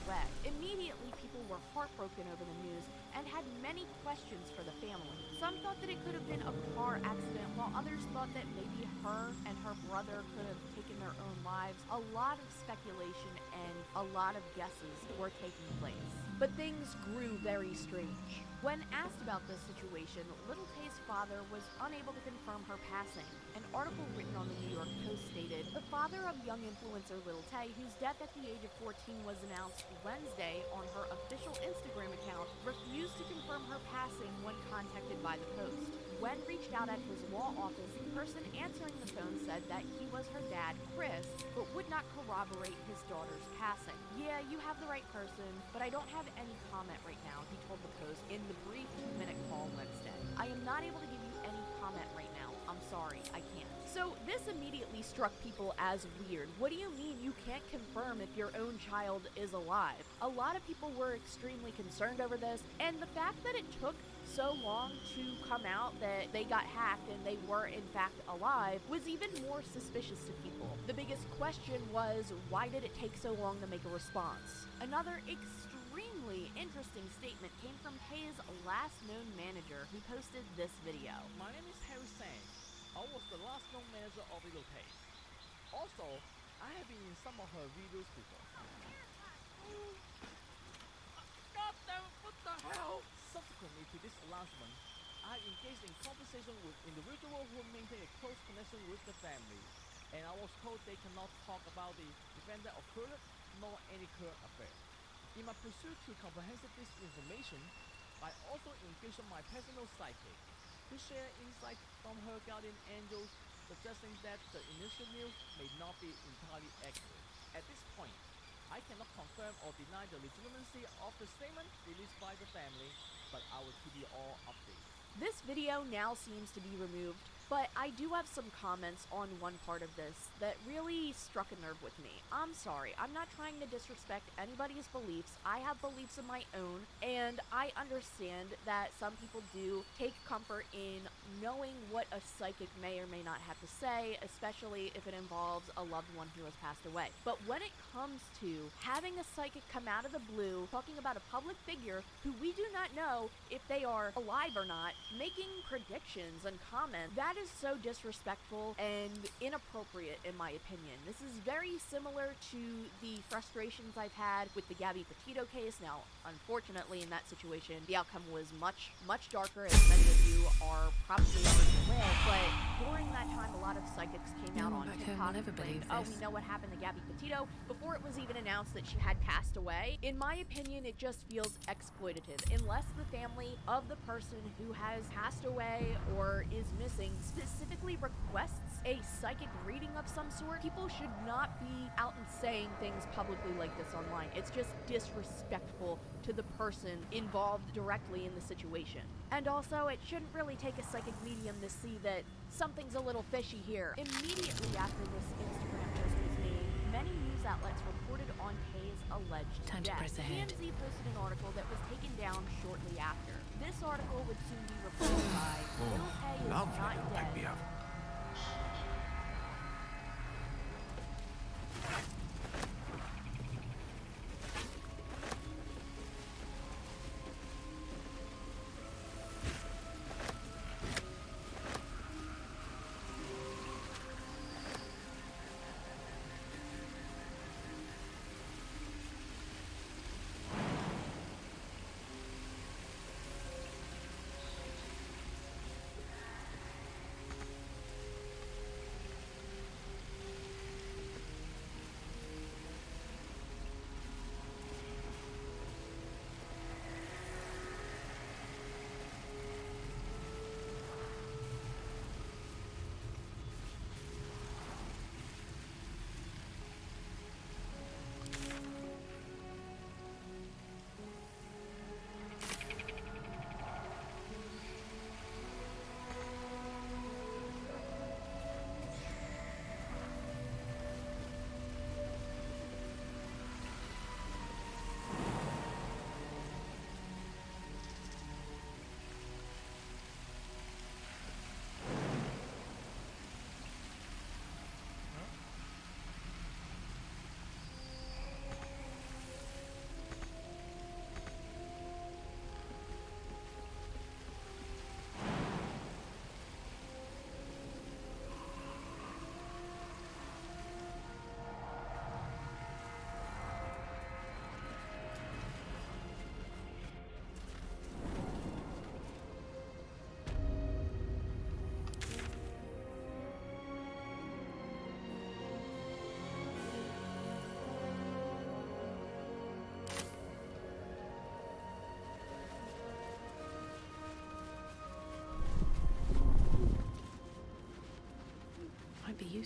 Speaker 12: away. Immediately, people were heartbroken over the news and had many questions for the family. Some thought that it could have been a car accident, while others thought that maybe her and her brother could have taken their own lives. A lot of speculation and a lot of guesses were taking place. But things grew very strange. When asked about this situation, Little Tay's father was unable to confirm her passing. An article written on the New York Post stated, "The father of young influencer Little Tay, whose death at the age of 14 was announced Wednesday on her official Instagram account, refused to confirm her passing when contacted by the Post. When reached out at his law office, the person answering the phone said that he was her dad, Chris, but would not corroborate his daughter's passing. Yeah, you have the right person, but I don't have any comment right now," he told the Post in the brief 2-minute call Wednesday. "I am not able to give you any comment right now. I'm sorry, I can't." So this immediately struck people as weird. What do you mean you can't confirm if your own child is alive? A lot of people were extremely concerned over this, and the fact that it took so long to come out that they got hacked and they were in fact alive was even more suspicious to people. The biggest question was, why did it take so long to make a response? Another extremely interesting statement came from Tay's last known manager, who posted this video.
Speaker 16: "My name is Harry Sang. I was the last known manager of Little Tay. Also, I have been in some of her videos before." God damn it, what the hell? Subsequently to this announcement, I engaged in conversation with individuals who maintain a close connection with the family, and I was told they cannot talk about the event that occurred, nor any current affair. In my pursuit to comprehensively this information, I also engaged on my personal psychic to share insight from her guardian angels, suggesting that the initial news may not be entirely accurate. At this point, I cannot confirm or deny the legitimacy of the statement released by the family, but I will keep you all updated.
Speaker 12: This video now seems to be removed, but I do have some comments on one part of this that really struck a nerve with me. I'm sorry, I'm not trying to disrespect anybody's beliefs. I have beliefs of my own, and I understand that some people do take comfort in knowing what a psychic may or may not have to say, especially if it involves a loved one who has passed away. But when it comes to having a psychic come out of the blue, talking about a public figure who we do not know if they are alive or not, making predictions and comments, that is so disrespectful and inappropriate in my opinion. This is very similar to the frustrations I've had with the Gabby Petito case. Now, unfortunately, in that situation, the outcome was much, much darker, as many of you are probably already aware, but during that time, a lot of psychics came out on TikTok and claimed, "Oh, we know what happened to Gabby Petito," before it was even announced that she had passed away. In my opinion, it just feels exploitative. Unless the family of the person who has passed away or is missing specifically requests a psychic reading of some sort, people should not be out and saying things publicly like this online. It's just disrespectful to the person involved directly in the situation. And also, it shouldn't really take a psychic medium to see that something's a little fishy here. Immediately after this Instagram post was made, many news outlets reported on Tay's alleged
Speaker 7: Time to
Speaker 12: death.
Speaker 7: press ahead.
Speaker 12: TMZ posted an article that was taken down shortly after. This article would soon be reported by Little Tay is
Speaker 8: Lovely,
Speaker 12: not
Speaker 8: it'll
Speaker 12: dead.
Speaker 8: pick me up.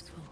Speaker 7: useful.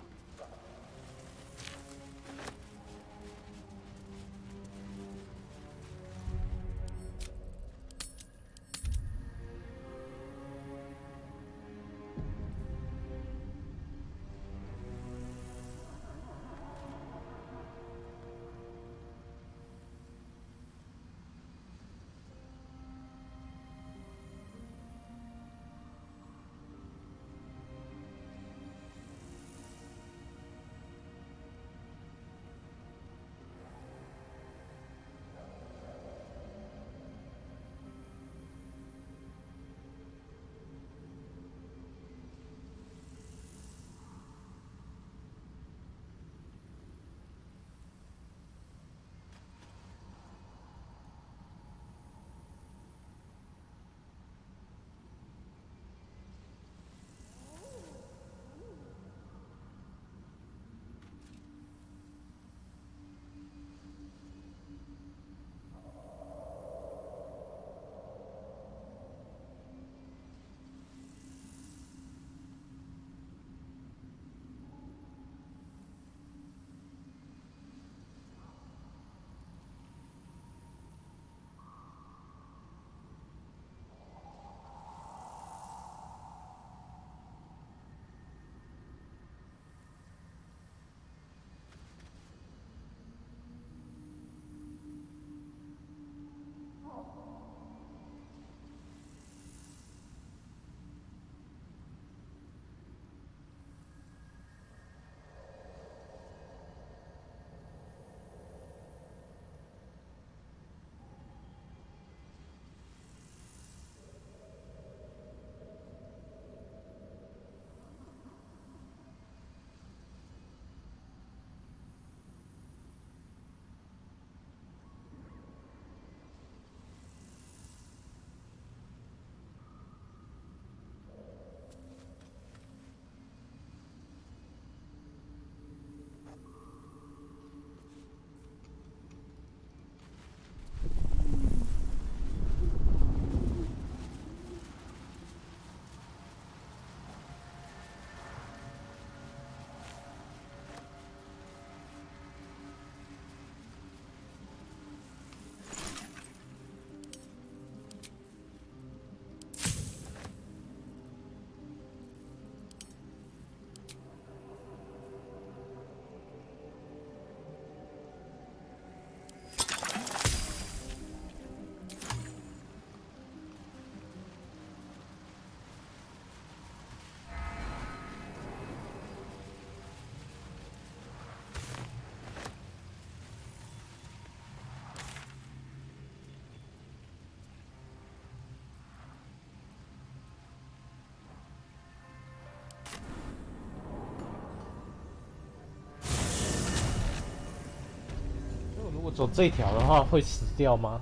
Speaker 4: 如果走这条的话，会死掉吗？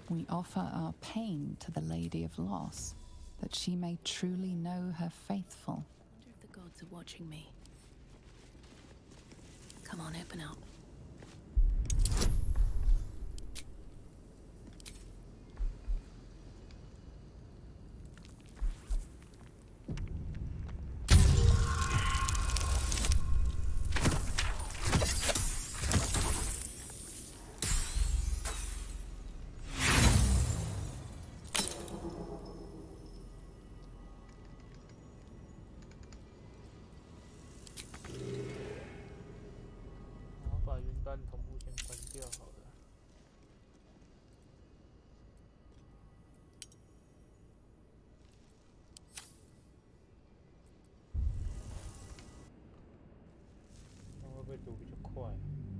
Speaker 6: We offer our pain to the Lady of Loss, that she may truly know her faithful.
Speaker 7: I wonder if the gods are watching me. Come on, open up.
Speaker 4: 读比较快。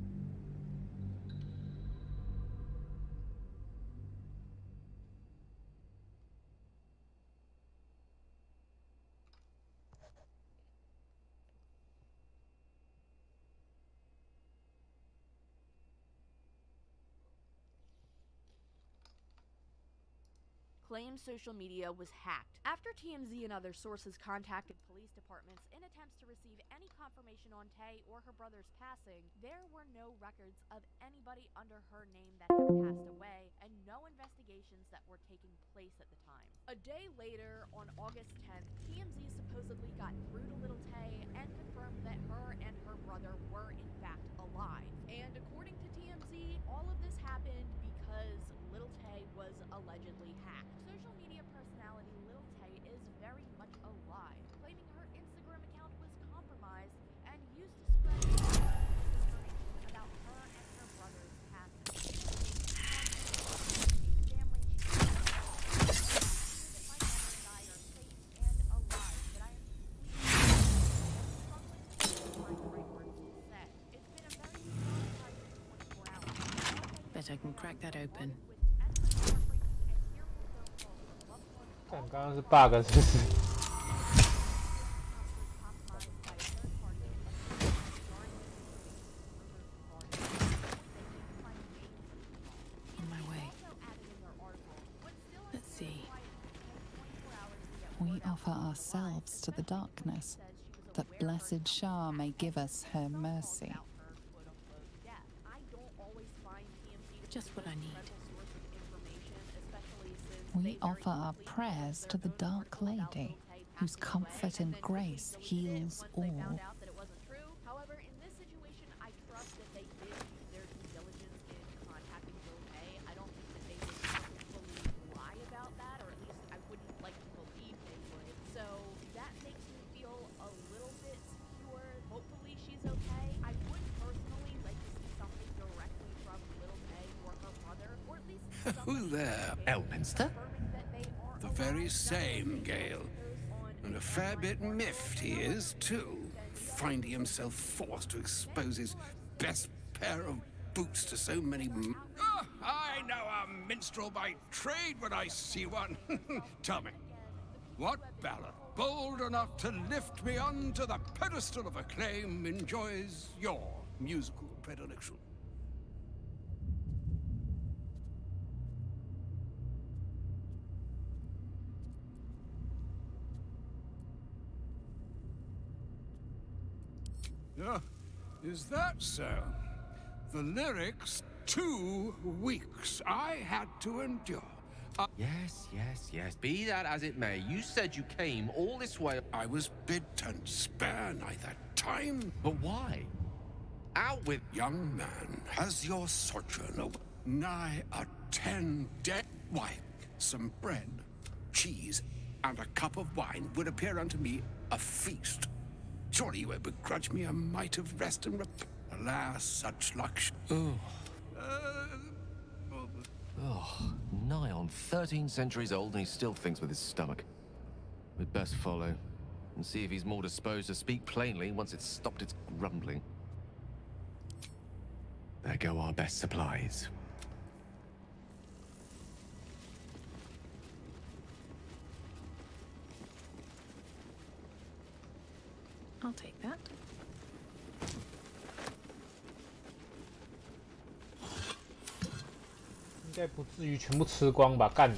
Speaker 12: Claims social media was hacked. After TMZ and other sources contacted police departments in attempts to receive any confirmation on Tay or her brother's passing, there were no records of anybody under her name that had passed away, and no investigations that were taking place at the time. A day later, on August 10th, TMZ supposedly got through to Little Tay and confirmed that her and her brother were in fact alive. And according to TMZ, all of this happened because Little Tay was allegedly hacked. Social media personality Little Tay is very much alive, claiming her Instagram account was compromised and used to spread misinformation about her and her brother's passing.
Speaker 7: Bet I can crack that open.
Speaker 4: 看刚刚是 bug 是不是？
Speaker 7: On my way. Let's see.
Speaker 6: We offer ourselves to the darkness, that blessed Shah may give us her mercy.
Speaker 7: Just what I need.
Speaker 6: We offer our prayers to the Dark Lady, whose comfort and grace heals all.
Speaker 12: However, in this situation, I trust that they did use their due diligence in contacting Little Tay. I don't think that they would fully lie about that, or at least I wouldn't like to believe they would. So that makes me feel a little bit secure. Hopefully she's okay. I would personally like to see something directly from Little Tay or her brother, or at least
Speaker 11: Who there?
Speaker 8: Elminster?
Speaker 11: The very same, Gale. And a fair bit miffed he is, too, finding himself forced to expose his best pair of boots to so many I know a minstrel by trade when I see one. Tell me, what ballad, bold enough to lift me onto the pedestal of acclaim, enjoys your musical predilection? Is that so? The lyrics, 2 weeks I had to endure.
Speaker 8: Yes. Be that as it may, you said you came all this way.
Speaker 11: I was bid to spare neither time.
Speaker 8: But why? Out with...
Speaker 11: Young man, has your sojourn over nigh a 10 day? Why, some bread, cheese, and a cup of wine would appear unto me a feast. Surely you would begrudge me a mite of rest and alas, such luxury.
Speaker 8: Nigh on 13 centuries old and he still thinks with his stomach. We'd best follow and see if he's more disposed to speak plainly once it's stopped its grumbling. There go our best supplies.
Speaker 7: I'll take that.
Speaker 4: 该不至于全部吃光吧？干！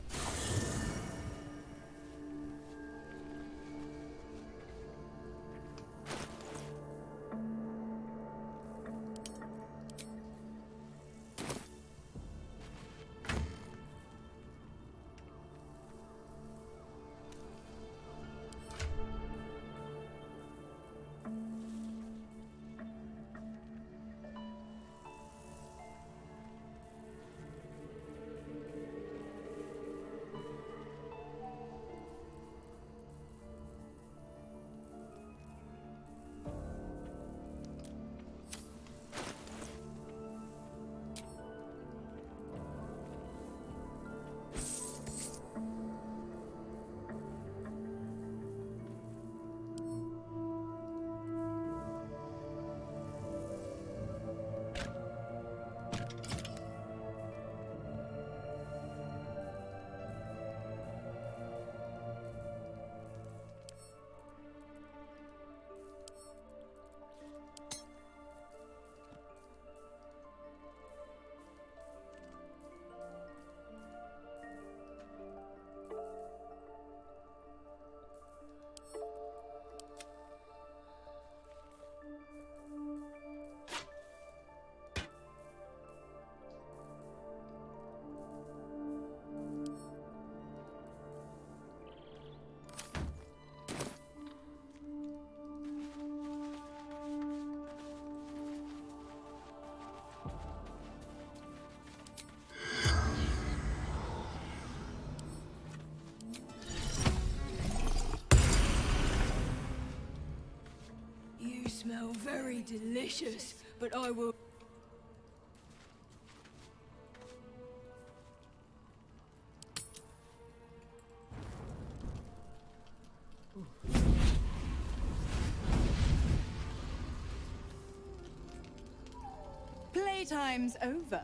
Speaker 17: You smell very delicious, but I will...
Speaker 18: Playtime's over.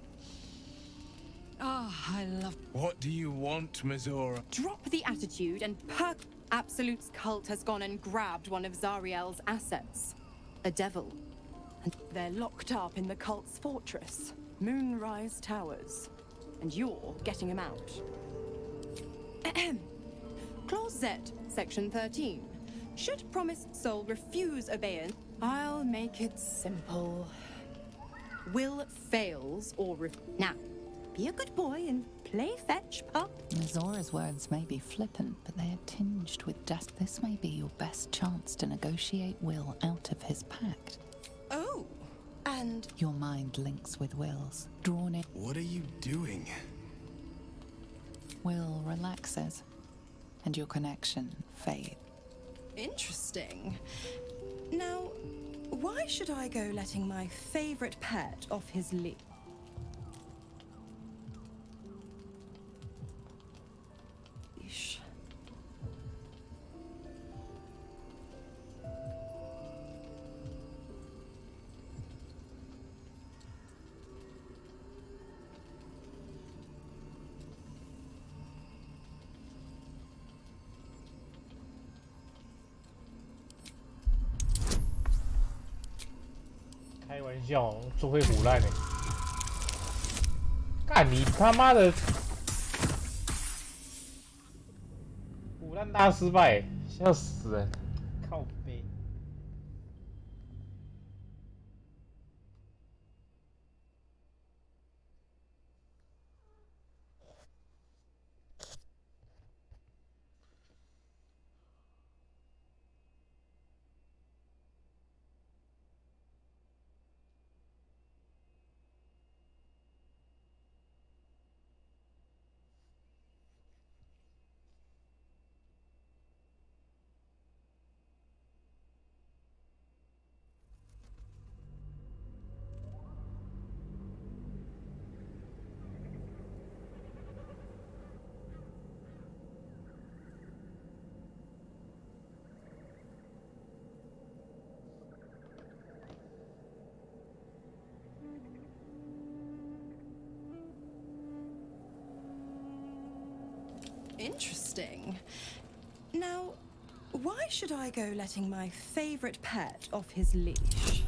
Speaker 18: Ah, I love...
Speaker 19: What do you want, Mizora?
Speaker 18: Drop the attitude and perk. Absolute's cult has gone and grabbed one of Zariel's assets. A devil. And they're locked up in the cult's fortress, Moonrise Towers. And you're getting him out. Clause Z, Section 13. Should promised soul refuse obeyance, I'll make it simple. Will fails or now, be a good boy and play fetch, pup.
Speaker 6: Mizora's words may be flippant, but they are tinged with death. This may be your best chance to negotiate Will out of his pact.
Speaker 18: Oh, and...
Speaker 6: Your mind links with Will's, drawn in.
Speaker 19: What are you doing?
Speaker 6: Will relaxes, and your connection fades.
Speaker 18: Interesting. Now, why should I go letting my favorite pet off his leash?
Speaker 4: 开玩笑，做会唬烂的。干你他妈的！唬烂大失败，笑死人！靠背。
Speaker 18: Interesting. Now, why should I go letting my favorite pet off his leash?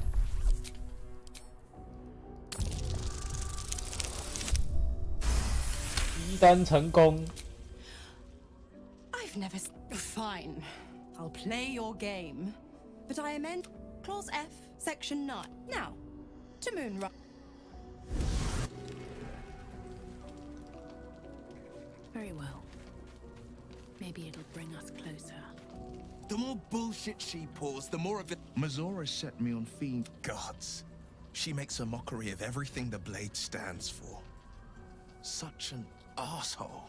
Speaker 4: 清单成功。
Speaker 18: I've never. Fine. I'll play your game. But I amend Clause F, Section 9. Now, to Moonrise.
Speaker 7: Very well. Maybe it'll bring us closer.
Speaker 19: The more bullshit she pours, the more of it. Mizora set me on fiend gods. She makes a mockery of everything the blade stands for. Such an asshole.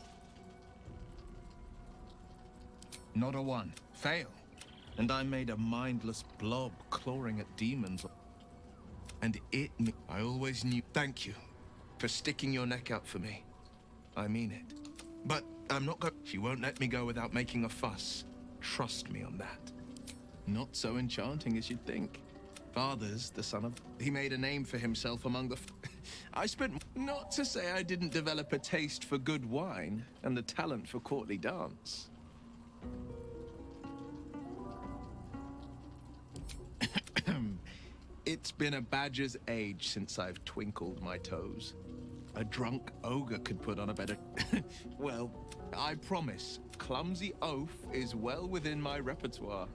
Speaker 19: Not a one. Fail. And I made a mindless blob clawing at demons. And I always knew. Thank you for sticking your neck out for me. I mean it. But I'm not going. She won't let me go without making a fuss. Trust me on that. Not so enchanting as you'd think. Father's the son of. He made a name for himself among the. I spent. Not to say I didn't develop a taste for good wine and the talent for courtly dance. It's been a badger's age since I've twinkled my toes. A drunk ogre could put on a better... Well, I promise, clumsy oaf is well within my repertoire.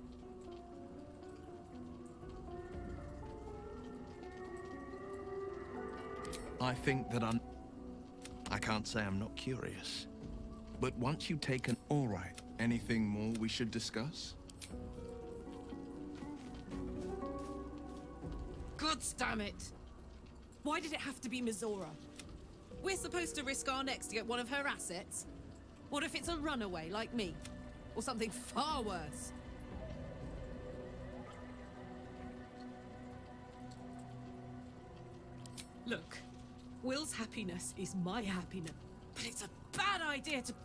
Speaker 19: I think that I can't say I'm not curious. But once you take an... All right, anything more we should discuss?
Speaker 2: God damn it! Why did it have to be Mizora? We're supposed to risk our necks to get one of her assets? What if it's a runaway like me? Or something far worse? Look, Will's happiness is my happiness, but it's a bad idea to...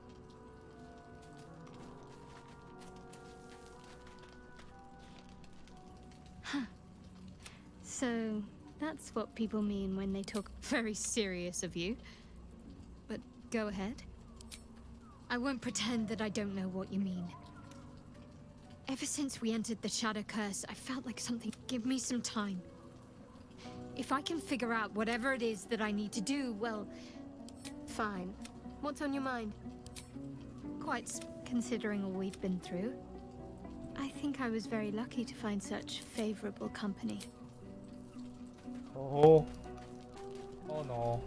Speaker 9: Huh. So, that's what people mean when they talk very serious of you. But go ahead. I won't pretend that I don't know what you mean. Ever since we entered the Shadow Curse, I felt like something... Give me some time. If I can figure out whatever it is that I need to do, well... Fine. What's on your mind? Quite considering all we've been through. I think I was very lucky to find such favorable company.
Speaker 4: Oh. Oh no.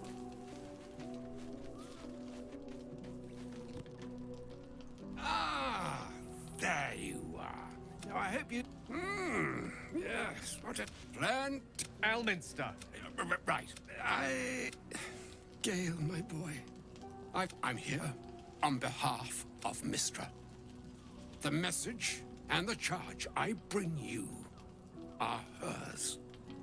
Speaker 5: Ah, there you are. Now I hope you... yes, what a plant.
Speaker 8: Elminster.
Speaker 5: Right. Gale, my boy. I'm here on behalf of Mystra. The message and the charge I bring you are hers.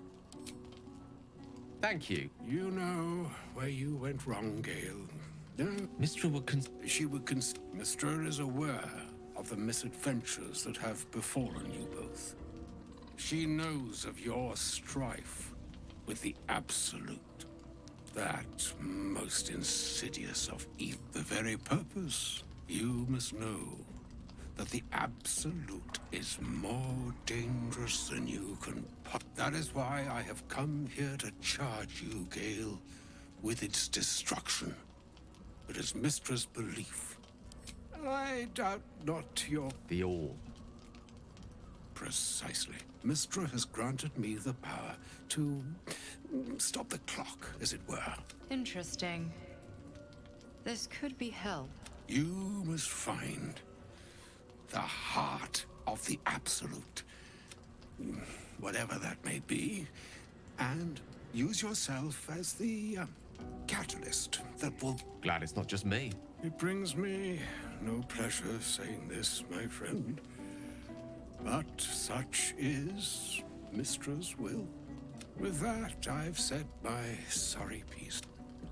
Speaker 8: Thank you.
Speaker 5: You know where you went wrong, Gale. No,
Speaker 8: Mystra would
Speaker 5: Mystra is aware of the misadventures that have befallen you both. She knows of your strife with the Absolute. That most insidious of evil. The very purpose, you must know that the Absolute is more dangerous than you can. That is why I have come here to charge you, Gale, with its destruction. It is Mystra's belief. I doubt not your...
Speaker 8: The All.
Speaker 5: Precisely. Mystra has granted me the power to stop the clock, as it were.
Speaker 6: Interesting. This could be hell.
Speaker 5: You must find the heart of the Absolute, whatever that may be, and use yourself as the catalyst that will...
Speaker 8: Glad it's not just me.
Speaker 5: It brings me no pleasure saying this, my friend, but such is Mystra's will. With that, I've said my sorry piece.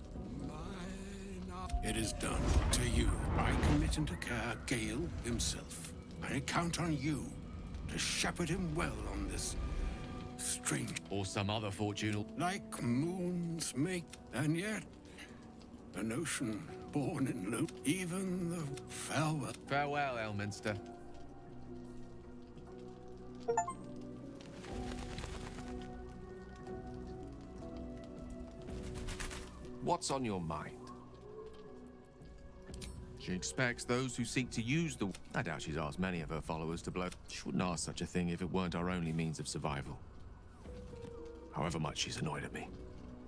Speaker 5: It is done. To you, I commit into care Gale himself. I count on you to shepherd him well on this strange...
Speaker 8: Or some other fortune.
Speaker 5: Like moons make, and yet an ocean born in loop. Even the farewell.
Speaker 8: Farewell, Elminster. What's on your mind? She expects those who seek to use the... I doubt she's asked many of her followers to blow. She wouldn't ask such a thing if it weren't our only means of survival. However much she's annoyed at me.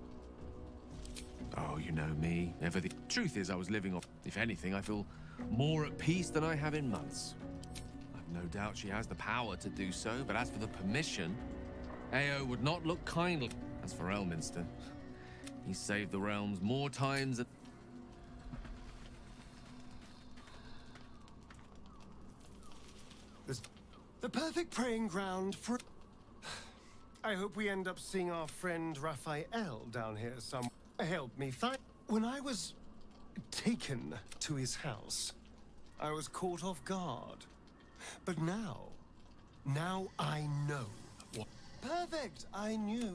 Speaker 8: Oh, you know me. Never the... Truth is, I was living off... If anything, I feel more at peace than I have in months. I've no doubt she has the power to do so, but as for the permission, Ao would not look kindly. As for Elminster, he saved the realms more times than...
Speaker 20: The perfect praying ground for... I hope we end up seeing our friend Raphael down here some... Help me find... When I was taken to his house, I was caught off guard. But now I know what... Perfect! I knew...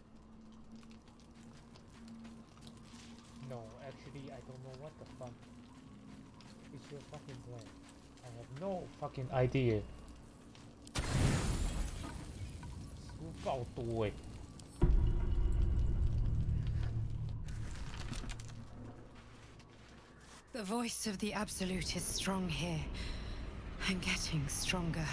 Speaker 4: No, actually, I don't know what the fuck. It's your fucking plan. I have no fucking idea. 书爆多欸。
Speaker 21: The voice of the Absolute is strong here, and getting stronger.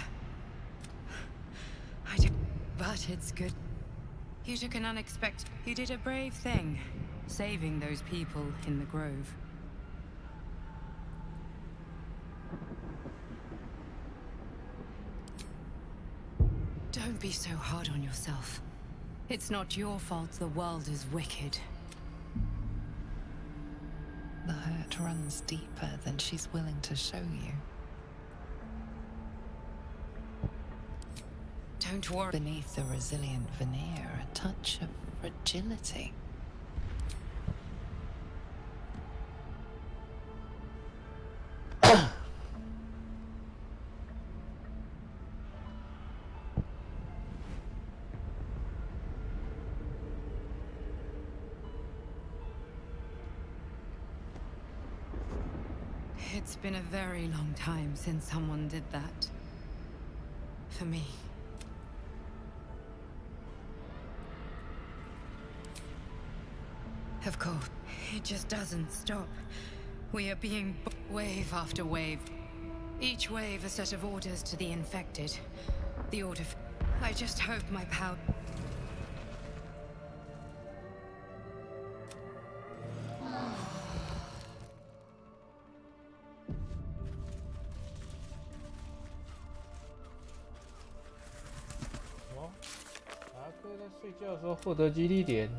Speaker 21: But it's good. You took an unexpected... You did a brave thing, saving those people in the Grove. Don't be so hard on yourself. It's not your fault the world is wicked.
Speaker 6: The hurt runs deeper than she's willing to show you.
Speaker 21: Don't worry.
Speaker 6: Beneath the resilient veneer, a touch of fragility.
Speaker 21: It's been a very long time since someone did that. For me. Of course, it just doesn't stop. We are being wave after wave. Each wave a set of orders to the infected. The order... I just hope my power...
Speaker 4: 达克在睡觉的时候获得基地点。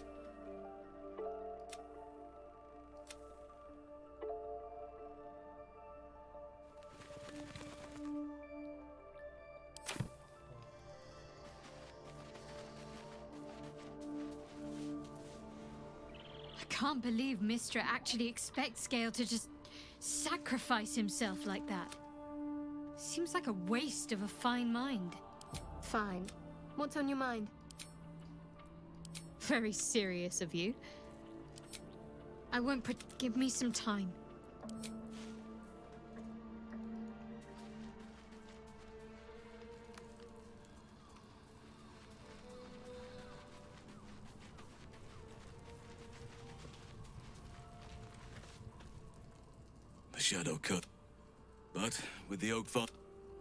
Speaker 9: I can't believe Mystra actually expects Gale to just sacrifice himself like that. Seems like a waste of a fine mind.
Speaker 1: Fine. What's on your mind?
Speaker 9: Very serious of you. I won't give me some time.
Speaker 22: The shadow cut. But with the oak fall,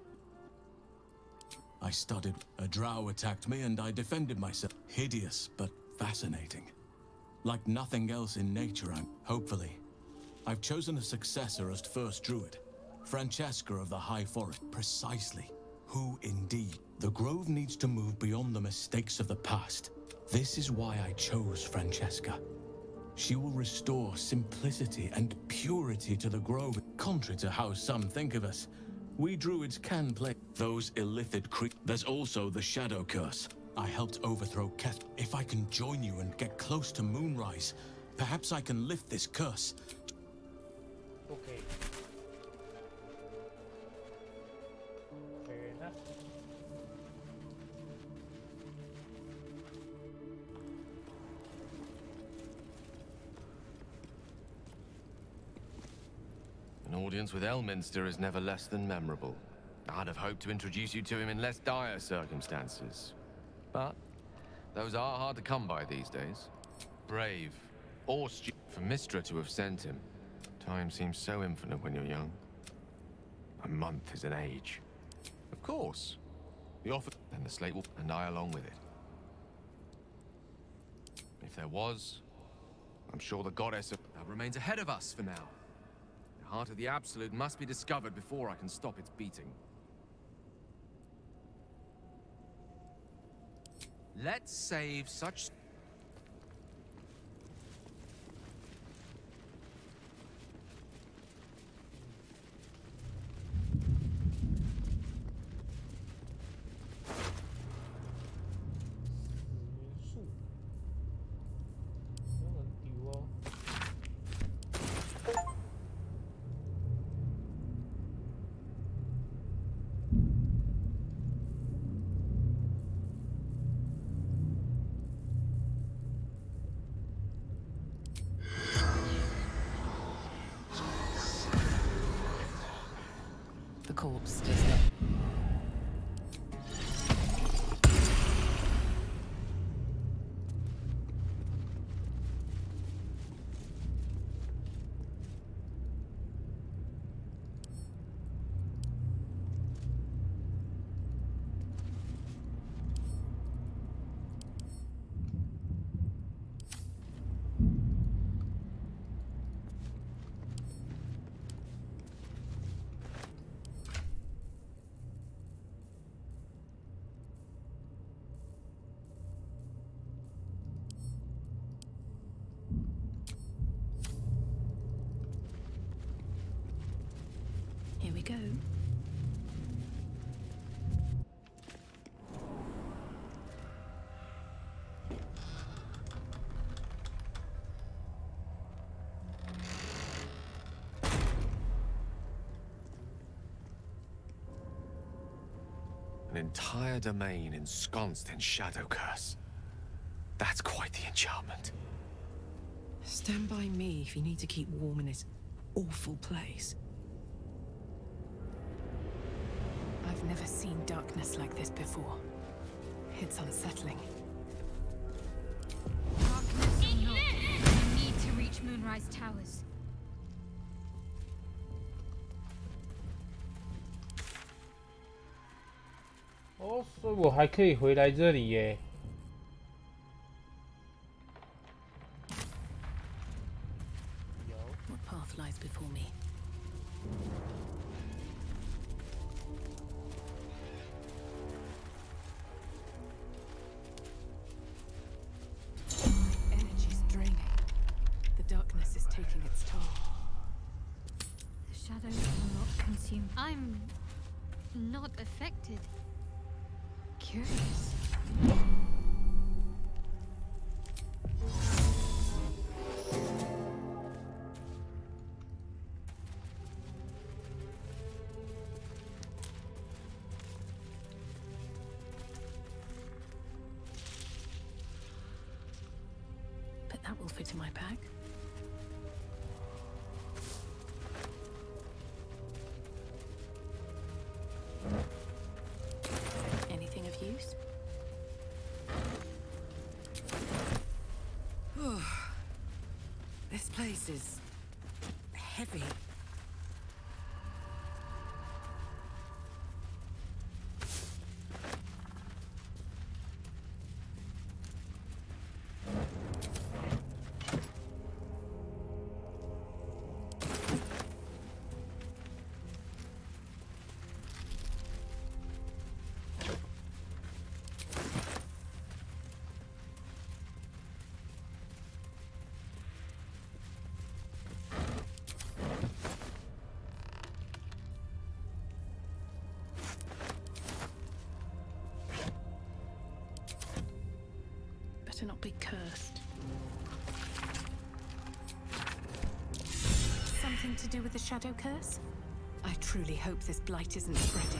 Speaker 22: I studied. A drow attacked me and I defended myself. Hideous, but fascinating. Like nothing else in nature, hopefully. I've chosen a successor as first druid. Francesca of the High Forest. Precisely. Who indeed? The Grove needs to move beyond the mistakes of the past. This is why I chose Francesca. She will restore simplicity and purity to the Grove. Contrary to how some think of us, we druids can play those illithid creatures. There's also the Shadow Curse. I helped overthrow Keth. If I can join you and get close to Moonrise, perhaps I can lift this curse.
Speaker 4: Okay. Fair enough.
Speaker 8: An audience with Elminster is never less than memorable. I'd have hoped to introduce you to him in less dire circumstances. But those are hard to come by these days. Brave, or stupid for Mystra to have sent him. Time seems so infinite when you're young. A month is an age. Of course. The offer, then the slate will, and I along with it. If there was, I'm sure the goddess of that remains ahead of us for now. The heart of the Absolute must be discovered before I can stop its beating. Let's save such...
Speaker 6: The corpse does not.
Speaker 7: Here we go.
Speaker 8: An entire domain ensconced in Shadow Curse. That's quite the enchantment.
Speaker 2: Stand by me if you need to keep warm in this awful place.
Speaker 7: I've never seen darkness like this before. It's unsettling.
Speaker 9: Darkness or not, I need to reach Moonrise Towers.
Speaker 4: 哦，所以我还可以回来这里耶。
Speaker 7: What path lies before me? Energy's draining. The darkness is taking its toll.
Speaker 9: The shadows will not consume. I'm not affected. Curious.
Speaker 7: But that will fit in my bag. Anything of use?
Speaker 2: This place is heavy.
Speaker 7: Better not be cursed. Something to do with the Shadow Curse? I truly hope this blight isn't spreading.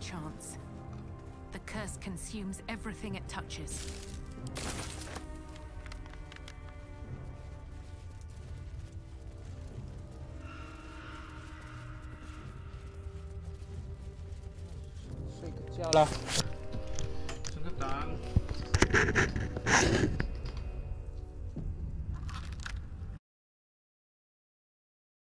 Speaker 7: chance. The curse consumes everything it touches.
Speaker 4: 睡个觉啦，升个档。